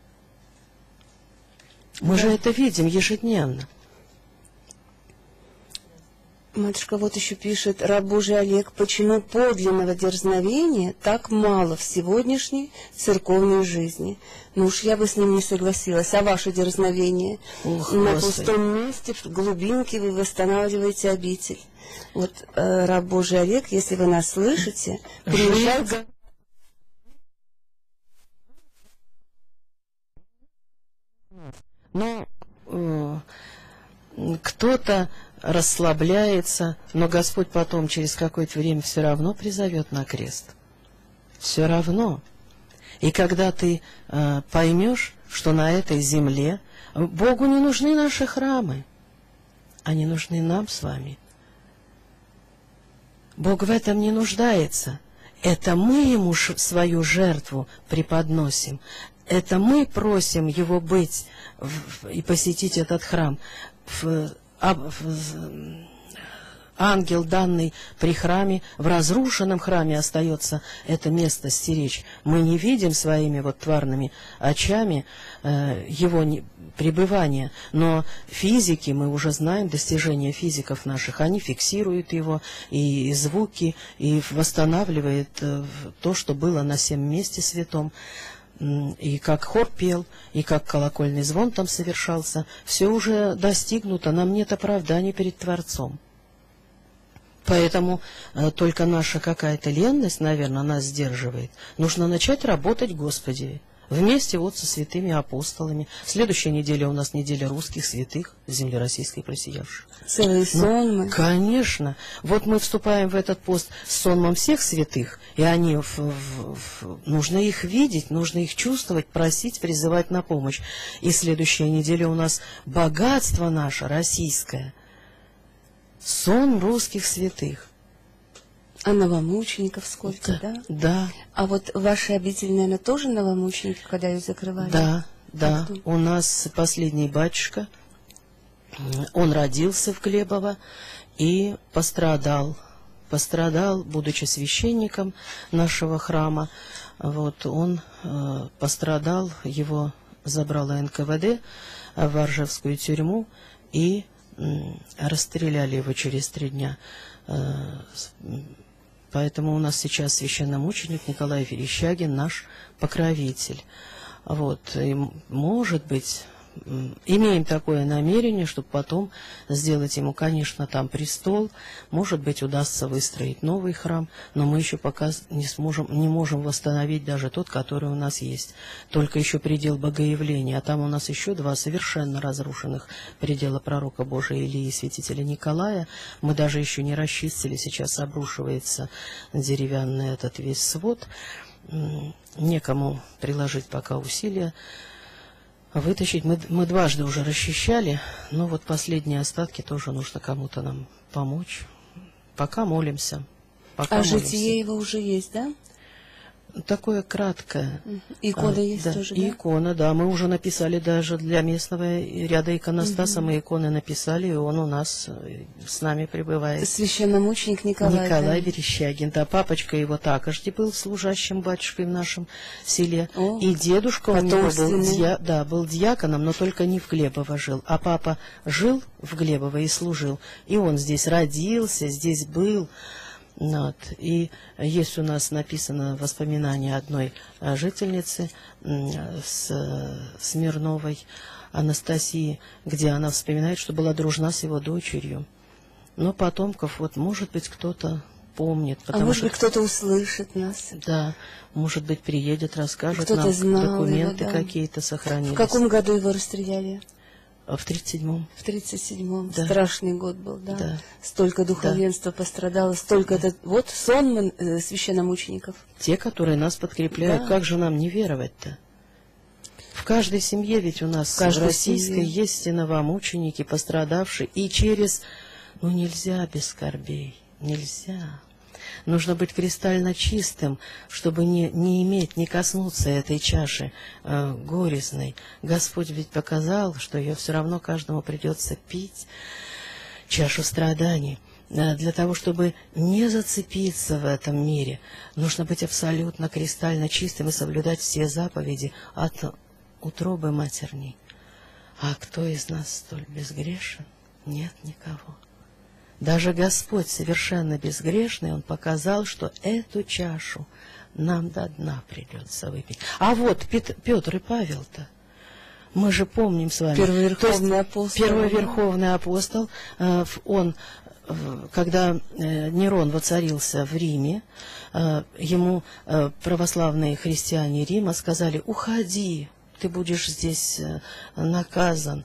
Мы же это видим ежедневно. Матушка вот еще пишет, раб Божий Олег, почему подлинного дерзновения так мало в сегодняшней церковной жизни? Ну уж я бы с ним не согласилась. А ваше дерзновение? Ох, на Господи. пустом месте, в глубинке вы восстанавливаете обитель. Вот, раб Божий Олег, если вы нас слышите, приезжайте. Но кто-то расслабляется, но Господь потом через какое-то время все равно призовет на крест. Все равно. И когда ты поймешь, что на этой земле Богу не нужны наши храмы, они нужны нам с вами. Бог в этом не нуждается. Это мы Ему свою жертву преподносим. Это мы просим Его быть и посетить этот храм. Ангел, данный при храме, в разрушенном храме остается это место стеречь. Мы не видим своими вот тварными очами его пребывания, но физики, мы уже знаем достижения физиков наших, они фиксируют его, и звуки, и восстанавливают то, что было на сем месте святом. И как хор пел, и как колокольный звон там совершался, все уже достигнуто, нам нет оправданий перед Творцом. Поэтому только наша какая-то ленность, наверное, нас сдерживает. Нужно начать работать Господи. Вместе вот со святыми апостолами. Следующая неделя у нас неделя русских святых, земли российской просиявших. Целые сонмы. Конечно. Вот мы вступаем в этот пост с сонмом всех святых, и они нужно их видеть, нужно их чувствовать, просить, призывать на помощь. И следующая неделя у нас богатство наше, российское. Сон русских святых. А новомучеников сколько, да? Да. А вот ваши обители, наверное, тоже новомученики, когда ее закрывали? Да, да. У нас последний батюшка, он родился в Глебово и пострадал. Пострадал, будучи священником нашего храма. Вот он пострадал, его забрало НКВД в Варшавскую тюрьму и расстреляли его через 3 дня. Поэтому у нас сейчас священномученик Николай Верещагин, наш покровитель. Вот. И, может быть, имеем такое намерение, чтобы потом сделать ему, конечно, там престол. Может быть, удастся выстроить новый храм, но мы еще пока не можем восстановить даже тот, который у нас есть. Только еще предел Богоявления, а там у нас еще 2 совершенно разрушенных предела пророка Божия Илии и святителя Николая. Мы даже еще не расчистили, сейчас обрушивается деревянный этот весь свод. Некому приложить пока усилия вытащить. Мы дважды уже расчищали, но вот последние остатки тоже нужно кому-то нам помочь. Пока молимся. Пока житие его уже есть, да? Такое краткое. Икона есть да, тоже, да? Икона, да. Мы уже написали даже для местного ряда иконостаса, мы иконы написали, и он у нас с нами пребывает. Священномученик Николай. Николай Верещагин, да. Папочка его такожди был служащим батюшкой в нашем селе. О, и дедушка у него был диаконом, но только не в Глебово жил. А папа жил в Глебово и служил. И он здесь родился, здесь был. Вот. И есть у нас написано воспоминание одной жительницы Смирновой Анастасии, где она вспоминает, что была дружна с его дочерью. Но потомков, вот, может быть, кто-то помнит. А может быть, кто-то услышит нас. Да, может быть, приедет, расскажет нам, документы его, да. какие-то сохранились. В каком году его расстреляли? В 37-м. В 37-м. Да. Страшный год был, да? Да. Столько духовенства пострадало, столько... Вот сон священномучеников. Те, которые нас подкрепляют. Да. Как же нам не веровать-то? В каждой семье ведь у нас в российской есть и новомученики, пострадавшие. И через... Ну, нельзя без скорбей. Нельзя. Нужно быть кристально чистым, чтобы не иметь, не коснуться этой чаши горестной. Господь ведь показал, что ее все равно каждому придется пить, чашу страданий. Для того, чтобы не зацепиться в этом мире, нужно быть абсолютно кристально чистым и соблюдать все заповеди от утробы матерней. А кто из нас столь безгрешен? Нет никого. Даже Господь, совершенно безгрешный, Он показал, что эту чашу нам до дна придется выпить. А вот Петр и Павел-то, мы же помним с вами. Первый верховный апостол. Первый верховный апостол, он, когда Нерон воцарился в Риме, ему православные христиане Рима сказали: уходи, ты будешь здесь наказан,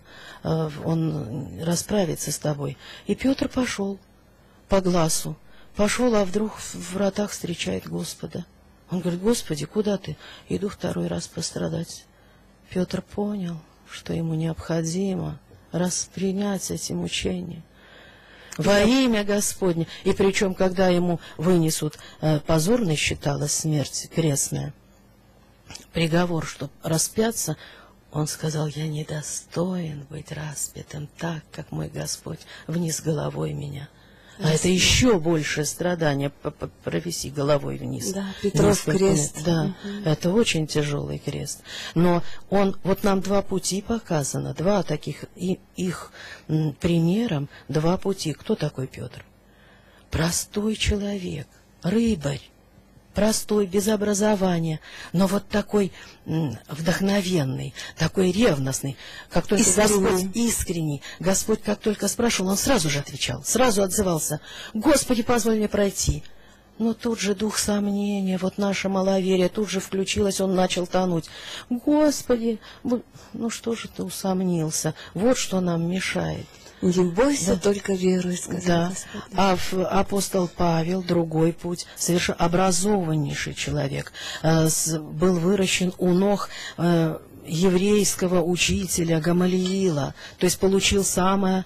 он расправится с тобой. И Петр пошел по глазу, пошел, а вдруг в вратах встречает Господа. Он говорит: Господи, куда ты? Иду второй раз пострадать. Петр понял, что ему необходимо принять эти мучения во имя Господне. И причем, когда ему вынесут, позорной считалась смерть крестная, приговор, чтобы распяться, он сказал: я недостоин быть распятым так, как мой Господь вниз головой меня. А это еще большее страдание, провиси головой вниз. Да, Петров крест. Да, это очень тяжелый крест. Но вот нам два пути показано, два таких, их примером, два пути. Кто такой Петр? Простой человек, рыбарь. Простой, без образования, но вот такой вдохновенный, такой ревностный, как только Господь искренний. Господь как только спрашивал, он сразу же отвечал, сразу отзывался: Господи, позволь мне пройти. Но тут же дух сомнения, вот наше маловерие, тут же включилось, он начал тонуть. Господи, ну что же ты усомнился? Вот что нам мешает. Не бойся, только веруй, сказал да. Господь. А апостол Павел, другой путь, совершенно образованнейший человек, был выращен у ног еврейского учителя Гамалиила, то есть получил самое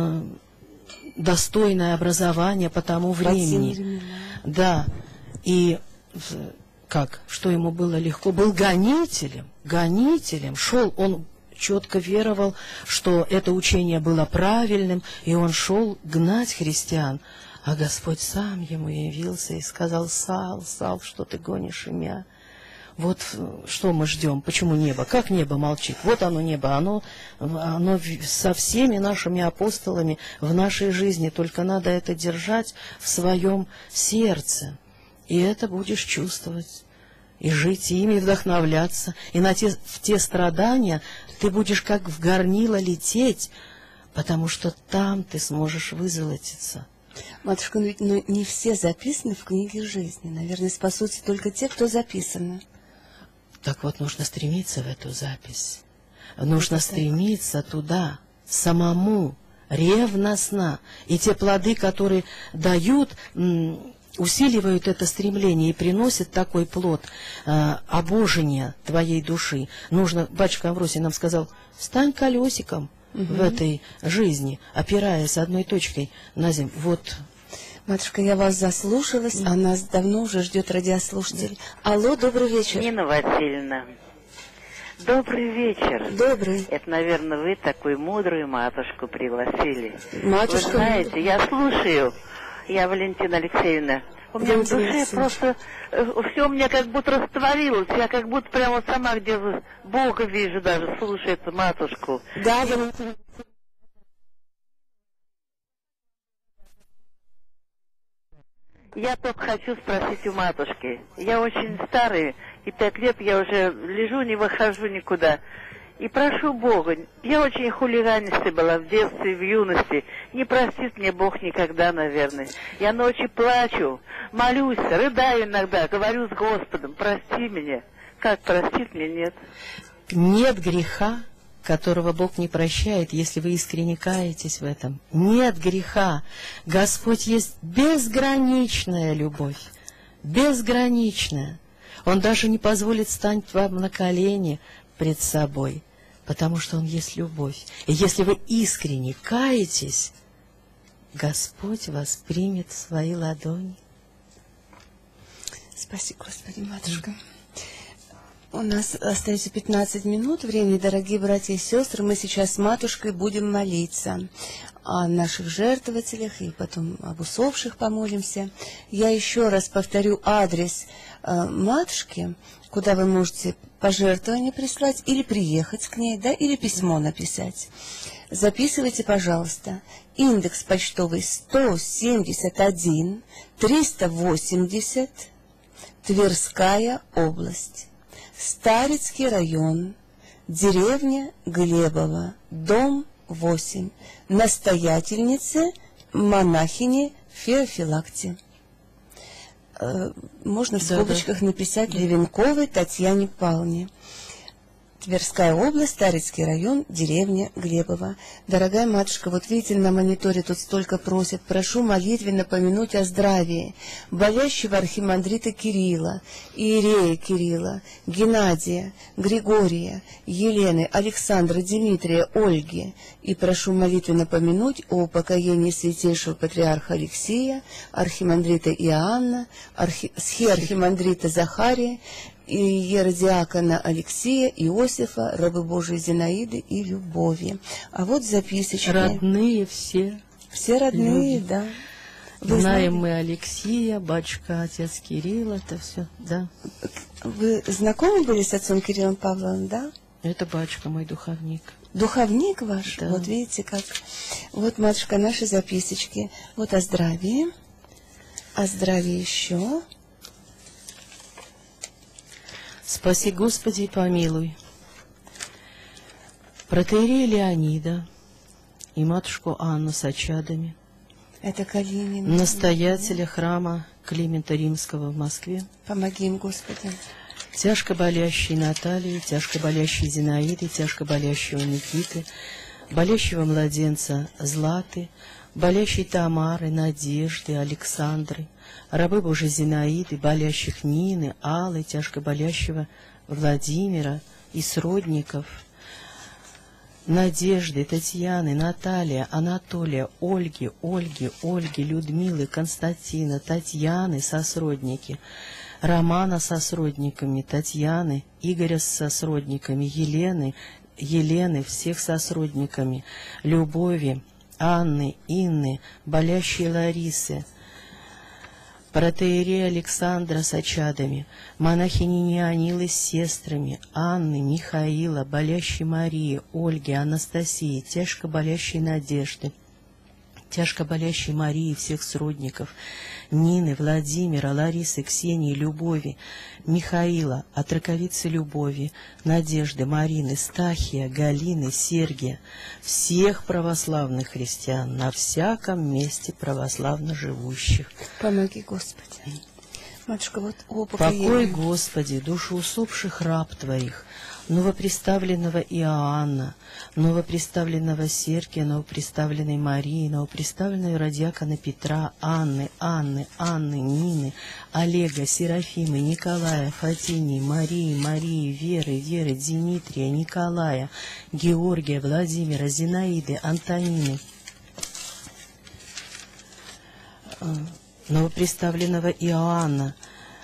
достойное образование по тому времени. Да, и как, что ему было легко? Был гонителем, шел он, четко веровал, что это учение было правильным, и он шел гнать христиан. А Господь сам ему явился и сказал: Сал, что ты гонишь меня? Вот что мы ждем, почему небо? Как небо молчит? Вот оно небо, оно со всеми нашими апостолами в нашей жизни, только надо это держать в своем сердце, и это будешь чувствовать. И жить ими, вдохновляться. И в те страдания ты будешь как в горнило лететь, потому что там ты сможешь вызолотиться. Матушка, но ведь не все записаны в книге жизни. Наверное, спасутся только те, кто записаны. Так вот, нужно стремиться в эту запись. Нужно стремиться туда, самому, ревностно. И те плоды, которые дают, усиливают это стремление и приносят такой плод обожения твоей души. Нужно, батюшка Амвросий нам сказал: стань колесиком в этой жизни, опираясь одной точкой на землю. Вот. Матушка, я вас заслушалась, а нас давно уже ждет радиослушатель. Алло, добрый вечер. Нина Васильевна, добрый вечер. Добрый. Это, наверное, вы такую мудрую матушку пригласили. Матушка. Вы знаете, я слушаю. Я Валентина Алексеевна. У меня в душе просто все у меня как будто растворилось. Я как будто прямо сама где Бога вижу даже, слушаю эту матушку. Да, Я только хочу спросить у матушки. Я очень старая, и 5 лет я уже лежу, не выхожу никуда. И прошу Бога, я очень хулиганистой была в детстве, в юности. Не простит мне Бог никогда, наверное. Я ночью плачу, молюсь, рыдаю иногда, говорю с Господом: прости меня. Как простит мне, нет. Нет греха, которого Бог не прощает, если вы искренне каетесь в этом. Нет греха. Господь есть безграничная любовь. Безграничная. Он даже не позволит стать вам на колени пред собой, потому что Он есть любовь. И если вы искренне каетесь, Господь вас примет в свои ладони. Спаси, Господи, матушка. У нас остается 15 минут времени, дорогие братья и сестры. Мы сейчас с матушкой будем молиться о наших жертвователях и потом об усопших помолимся. Я еще раз повторю адрес матушки, куда вы можете пожертвования прислать или приехать к ней, да, или письмо написать. Записывайте, пожалуйста. Индекс почтовый 171 380, Тверская область. Старицкий район, деревня Глебово, дом 8, настоятельнице монахини Феофилакте. Можно в скобочках написать Левенковой Татьяне Павловне. Тверская область, Старицкий район, деревня Глебово. Дорогая матушка, вот видите, на мониторе тут столько просят. Прошу молитвенно помянуть о здравии болящего архимандрита Кирилла, иерея Кирилла, Геннадия, Григория, Елены, Александра, Дмитрия, Ольги. И прошу молитвенно помянуть о упокоении святейшего патриарха Алексия, архимандрита Иоанна, схиархимандрита Захария, и иеродиакона Алексея, Иосифа, рабы Божией Зинаиды и Любови. А вот записочки. Родные все. Все родные, люди. Да. Вы знаем мы Алексея, батюшка, отец Кирилл, это все, да. Вы знакомы были с отцом Кириллом Павловым, да? Это батюшка мой духовник. Духовник ваш? Да. Вот видите как. Вот, матушка, наши записочки. Вот о здравии. О здравии еще. Спаси, Господи, и помилуй протоиерея Леонида и матушку Анну с очадами, это Калинин, настоятеля храма Климента Римского в Москве. Помоги им, Господи. Тяжко болящей Натальи, тяжко болящей Зинаиды, тяжко болящего Никиты, болящего младенца Златы, болящей Тамары, Надежды, Александры, рабы Божией Зинаиды, болящих Нины, Аллы, тяжко болящего Владимира и сродников, Надежды, Татьяны, Наталья, Анатолия, Ольги, Людмилы, Константина, Татьяны, сосродники, Романа со сродниками, Татьяны, Игоря со сродниками, Елены, всех со сродниками, Любови, Анны, Инны, болящей Ларисы, протоиерея Александра с очадами, монахини Неонилы с сестрами, Анны, Михаила, болящей Марии, Ольги, Анастасии, тяжко болящей Надежды, тяжко болящей Марии, всех сродников, Нины, Владимира, Ларисы, Ксении, Любови, Михаила, отроковицы Любови, Надежды, Марины, Стахия, Галины, Сергия, всех православных христиан на всяком месте православно живущих. Помоги, Господи. Матушка, вот покой, Господи, душу усопших раб Твоих, новоприставленного Иоанна, новоприставленного Сергия, новоприставленной Марии, новоприставленного радиакона Петра, Анны, Нины, Олега, Серафимы, Николая, Фатинии, Марии, Веры, Дмитрия, Николая, Георгия, Владимира, Зинаиды, Антонины, новоприставленного Иоанна,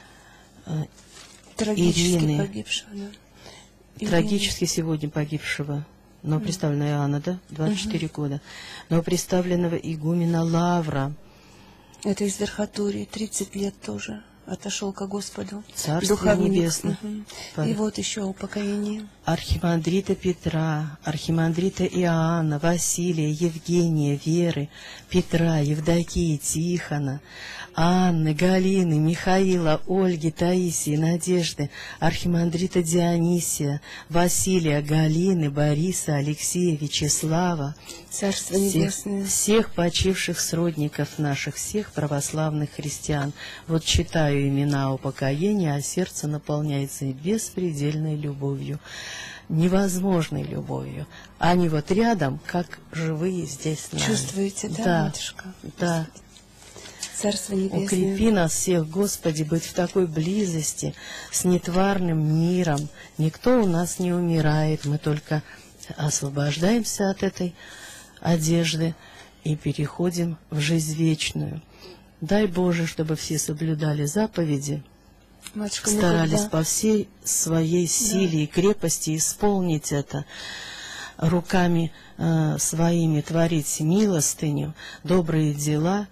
Ирины, погибшего, да. Трагически сегодня погибшего, новоприставленного Иоанна, да, 24 года, новоприставленного игумена Лавра. Это из Верхотурии, 30 лет тоже отошел ко Господу. Царствие небесное. И вот еще упокоение. Архимандрита Петра, архимандрита Иоанна, Василия, Евгения, Веры, Петра, Евдокии, Тихона, Анны, Галины, Михаила, Ольги, Таисии, Надежды, архимандрита Дионисия, Василия, Галины, Бориса, Алексея, Вячеслава, Царство Небесное, всех почивших сродников наших, всех православных христиан. Вот читаю имена упокоения, а сердце наполняется беспредельной любовью, невозможной любовью. Они вот рядом, как живые здесь с нами. Чувствуете, да, матушка? Да. Царство Небесное. Укрепи нас всех, Господи, быть в такой близости с нетварным миром. Никто у нас не умирает, мы только освобождаемся от этой одежды и переходим в жизнь вечную. Дай Боже, чтобы все соблюдали заповеди Матушка старались никогда... по всей своей силе и крепости исполнить это, руками своими творить милостыню, добрые дела,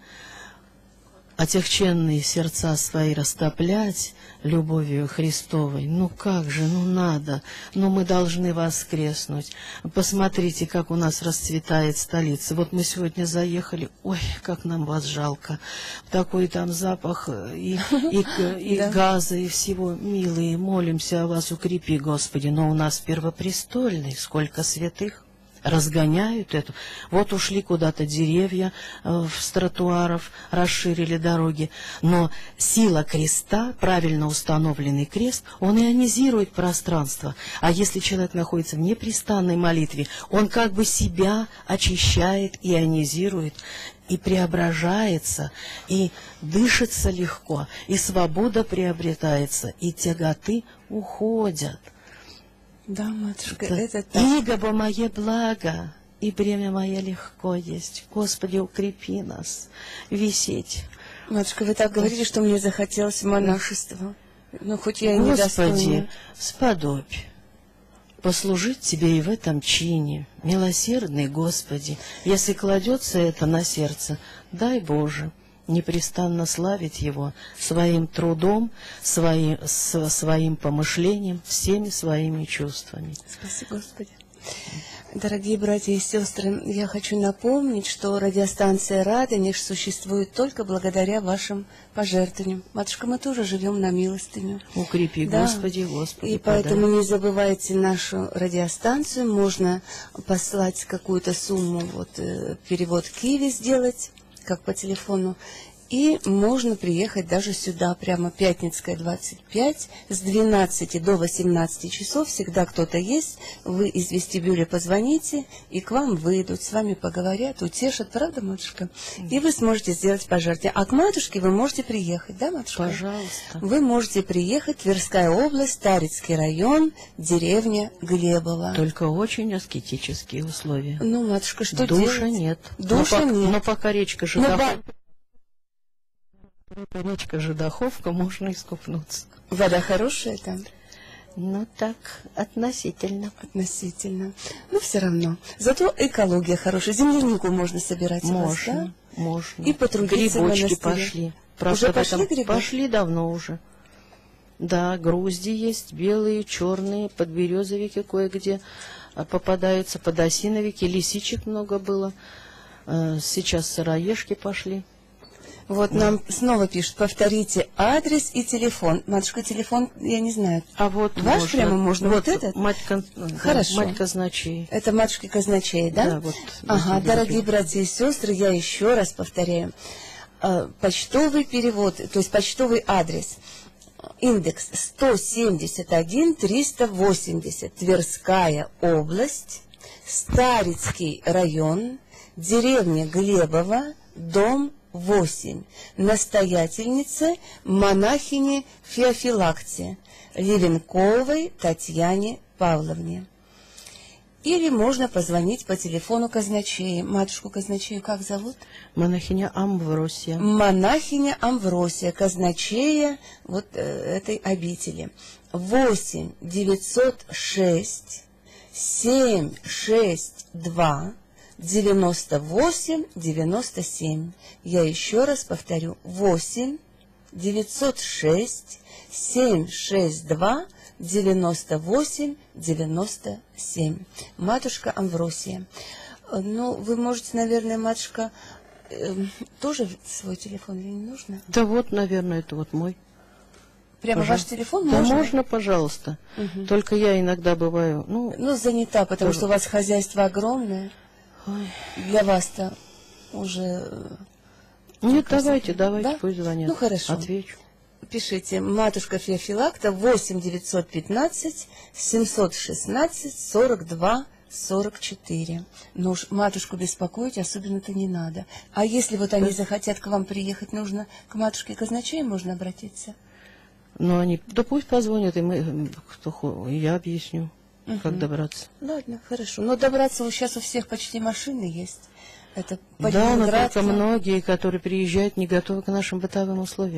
отягченные сердца свои растоплять любовью Христовой. Ну как же, ну надо, ну мы должны воскреснуть. Посмотрите, как у нас расцветает столица. Вот мы сегодня заехали, ой, как нам вас жалко. Такой там запах и газа, и всего. Милые, молимся о вас, укрепи, Господи. Но у нас первопрестольный, сколько святых. Разгоняют эту. Вот ушли куда-то деревья с тротуаров, расширили дороги. Но сила креста, правильно установленный крест, он ионизирует пространство. А если человек находится в непрестанной молитве, он как бы себя очищает, ионизирует, и преображается, и дышится легко, и свобода приобретается, и тяготы уходят. Да, матушка, это так. «Иго мое благо, и бремя мое легко есть. Господи, укрепи нас висеть». Матушка, вы так говорите, что мне захотелось монашества. Ну, хоть я и не Господи, достойна. сподобь послужить Тебе и в этом чине, милосердный Господи. Если кладется это на сердце, дай Боже непрестанно славить Его своим трудом, своим помышлением, всеми своими чувствами. Спасибо, Господи. Дорогие братья и сестры, я хочу напомнить, что радиостанция «Радонеж» существует только благодаря вашим пожертвованиям. Матушка, мы тоже живем на милостыню. Укрепи, да. Господи, Господи. И поэтому не забывайте нашу радиостанцию. Можно послать какую-то сумму, вот перевод Киви сделать, как по телефону. И можно приехать даже сюда, прямо Пятницкая, 25, с 12 до 18 часов. Всегда кто-то есть. Вы из вестибюля позвоните, и к вам выйдут, с вами поговорят, утешат. Правда, матушка? И вы сможете сделать пожертвование. А к матушке вы можете приехать, да, матушка? Пожалуйста. Вы можете приехать, Тверская область, Старицкий район, деревня Глебово. Только очень аскетические условия. Ну, матушка, что Душа делать? нет. Душа нет. Но пока речка Жидаховка, можно искупнуться. Вода хорошая там? Ну так, относительно. Относительно. Ну, все равно. Зато экология хорошая. Землянику можно собирать. Можно, у вас, да? можно. И потрудиться грибочки в монастыре. пошли. Уже пошли грибы? Пошли давно уже. Да, грузди есть, белые, черные, подберезовики кое-где попадаются, подосиновики, лисичек много было. Сейчас сыроежки пошли. Вот нам снова пишут, повторите адрес и телефон. Матушка, телефон, я не знаю. А вот ваш можно. прямо можно? Вот этот? Хорошо. Мать казначей. Это матушка казначей, да? Да, вот. Ага, дорогие братья и сестры, я еще раз повторяю. Почтовый перевод, то есть почтовый адрес. Индекс 171-380, Тверская область, Старицкий район, деревня Глебово, дом 8. Настоятельница монахини Феофилакте Левенковой Татьяне Павловне. Или можно позвонить по телефону казначея. Матушку казначею как зовут? Монахиня Амвросия. Монахиня Амвросия, казначея вот этой обители. 8 906 762 98 97. Я еще раз повторю. 8 906 762 98 97. Матушка Амвросия. Ну, вы можете, наверное, матушка, тоже свой телефон или не нужно? Да вот, наверное, это вот мой. Прямо ваш телефон да можно? можно, пожалуйста. Угу. Только я иногда бываю... Ну, занята, потому тоже. что у вас хозяйство огромное. Ой. Для вас-то уже... Нет, давайте, да? пусть звонят. Ну, хорошо. Отвечу. Пишите, матушка Феофилакта, 8 915 716 42 44. Ну уж матушку беспокоить особенно-то не надо. А если вот они захотят к вам приехать, нужно к матушке казначею можно обратиться? Ну, они... Да пусть позвонят, и мы... Я объясню, как добраться. Ладно, хорошо. Но добраться сейчас у всех почти машины есть. Это да, но только многие, которые приезжают, не готовы к нашим бытовым условиям.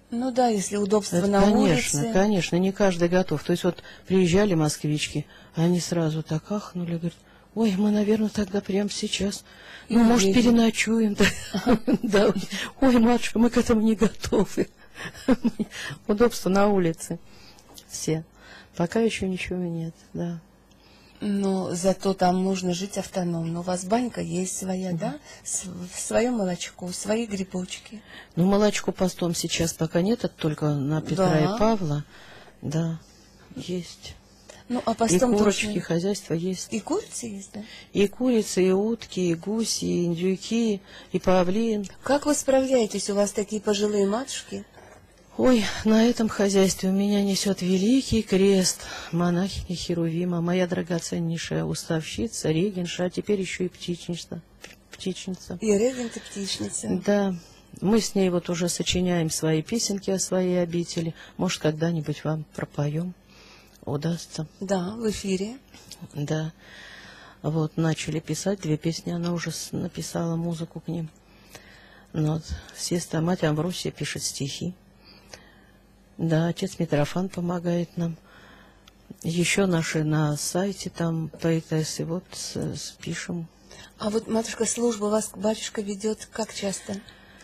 Ну да, если удобство Это, на конечно, улице. конечно, не каждый готов. То есть вот приезжали москвички, они сразу так ахнули, говорят, ой, мы, наверное, тогда прямо сейчас, ну, может, переночуем. Да, ой, матушка, мы к этому не готовы. Удобство на улице. Все. Пока еще ничего нет, да. Но зато там нужно жить автономно. У вас банька есть своя, да? Свое молочко, свои грибочки. Ну, молочко постом сейчас пока нет, это только на Петра и Павла. Да, есть. Ну, а постом и курочки, точно... хозяйство есть. И курицы есть, да? И курицы, и утки, и гуси, и индюки, и павлин. Как вы справляетесь? У вас такие пожилые матушки? Ой, на этом хозяйстве у меня несет великий крест монахини Херувима, моя драгоценнейшая уставщица, регенша, а теперь еще и птичница. И регент, и птичница. Да, мы с ней вот уже сочиняем свои песенки о своей обители. Может, когда-нибудь вам пропоем, удастся. Да, в эфире. Да, вот начали писать 2 песни, она уже написала музыку к ним. Вот. Сестра мать Амвросия пишет стихи. Да, отец Митрофан помогает нам. Еще наши на сайте там поэтессы, вот пишем. А вот, матушка, служба вас батюшка ведет как часто?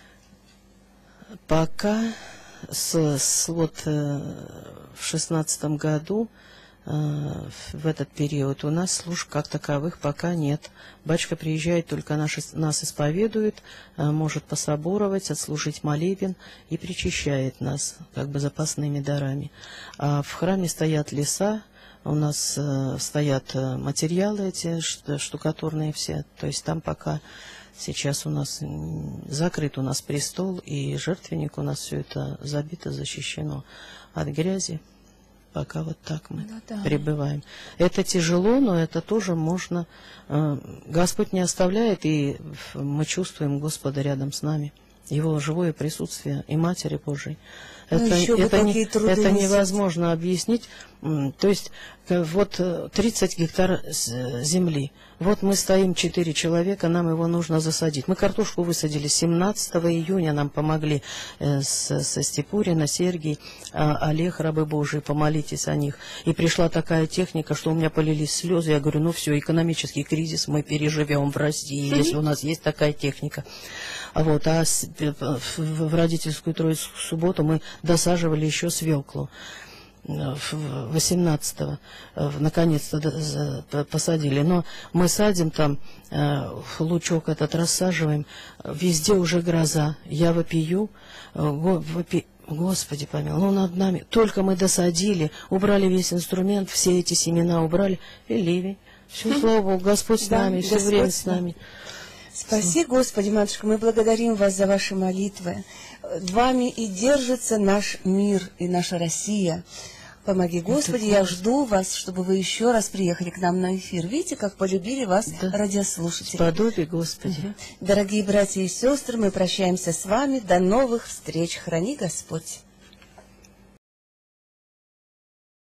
Пока вот в 16-м году, в этот период, у нас служб как таковых пока нет. Батюшка приезжает, только нас исповедует, может пособоровать, отслужить молебен и причащает нас как бы запасными дарами. А в храме стоят леса, у нас стоят материалы эти штукатурные все, то есть там пока сейчас у нас закрыт у нас престол и жертвенник, у нас все это забито, защищено от грязи. Пока вот так мы пребываем. Это тяжело, но это тоже можно. Господь не оставляет, и мы чувствуем Господа рядом с нами. Его живое присутствие и Матери Божией. Это невозможно объяснить. То есть вот 30 гектар земли. Вот мы стоим 4 человека, нам его нужно засадить. Мы картошку высадили 17 июня, нам помогли со Степурина, Сергий, Олег, рабы Божии, помолитесь о них. И пришла такая техника, что у меня полились слезы. Я говорю, ну все, экономический кризис мы переживем в России, если у нас есть такая техника. Вот, а в родительскую Троицкую субботу мы досаживали еще свеклу. 18-го наконец-то посадили. Но мы садим там, лучок этот рассаживаем, везде уже гроза. Я вопию, Господи помилуй, ну над нами. Только мы досадили, убрали весь инструмент, все эти семена убрали, и ливень. Все, слава Богу, Господь с нами, все время с нами. Спаси, Господи, матушка, мы благодарим вас за ваши молитвы. Вами и держится наш мир и наша Россия. Помоги, Господи, я жду вас, чтобы вы еще раз приехали к нам на эфир. Видите, как полюбили вас радиослушатели. Сподоби, Господи. Дорогие братья и сестры, мы прощаемся с вами. До новых встреч. Храни Господь.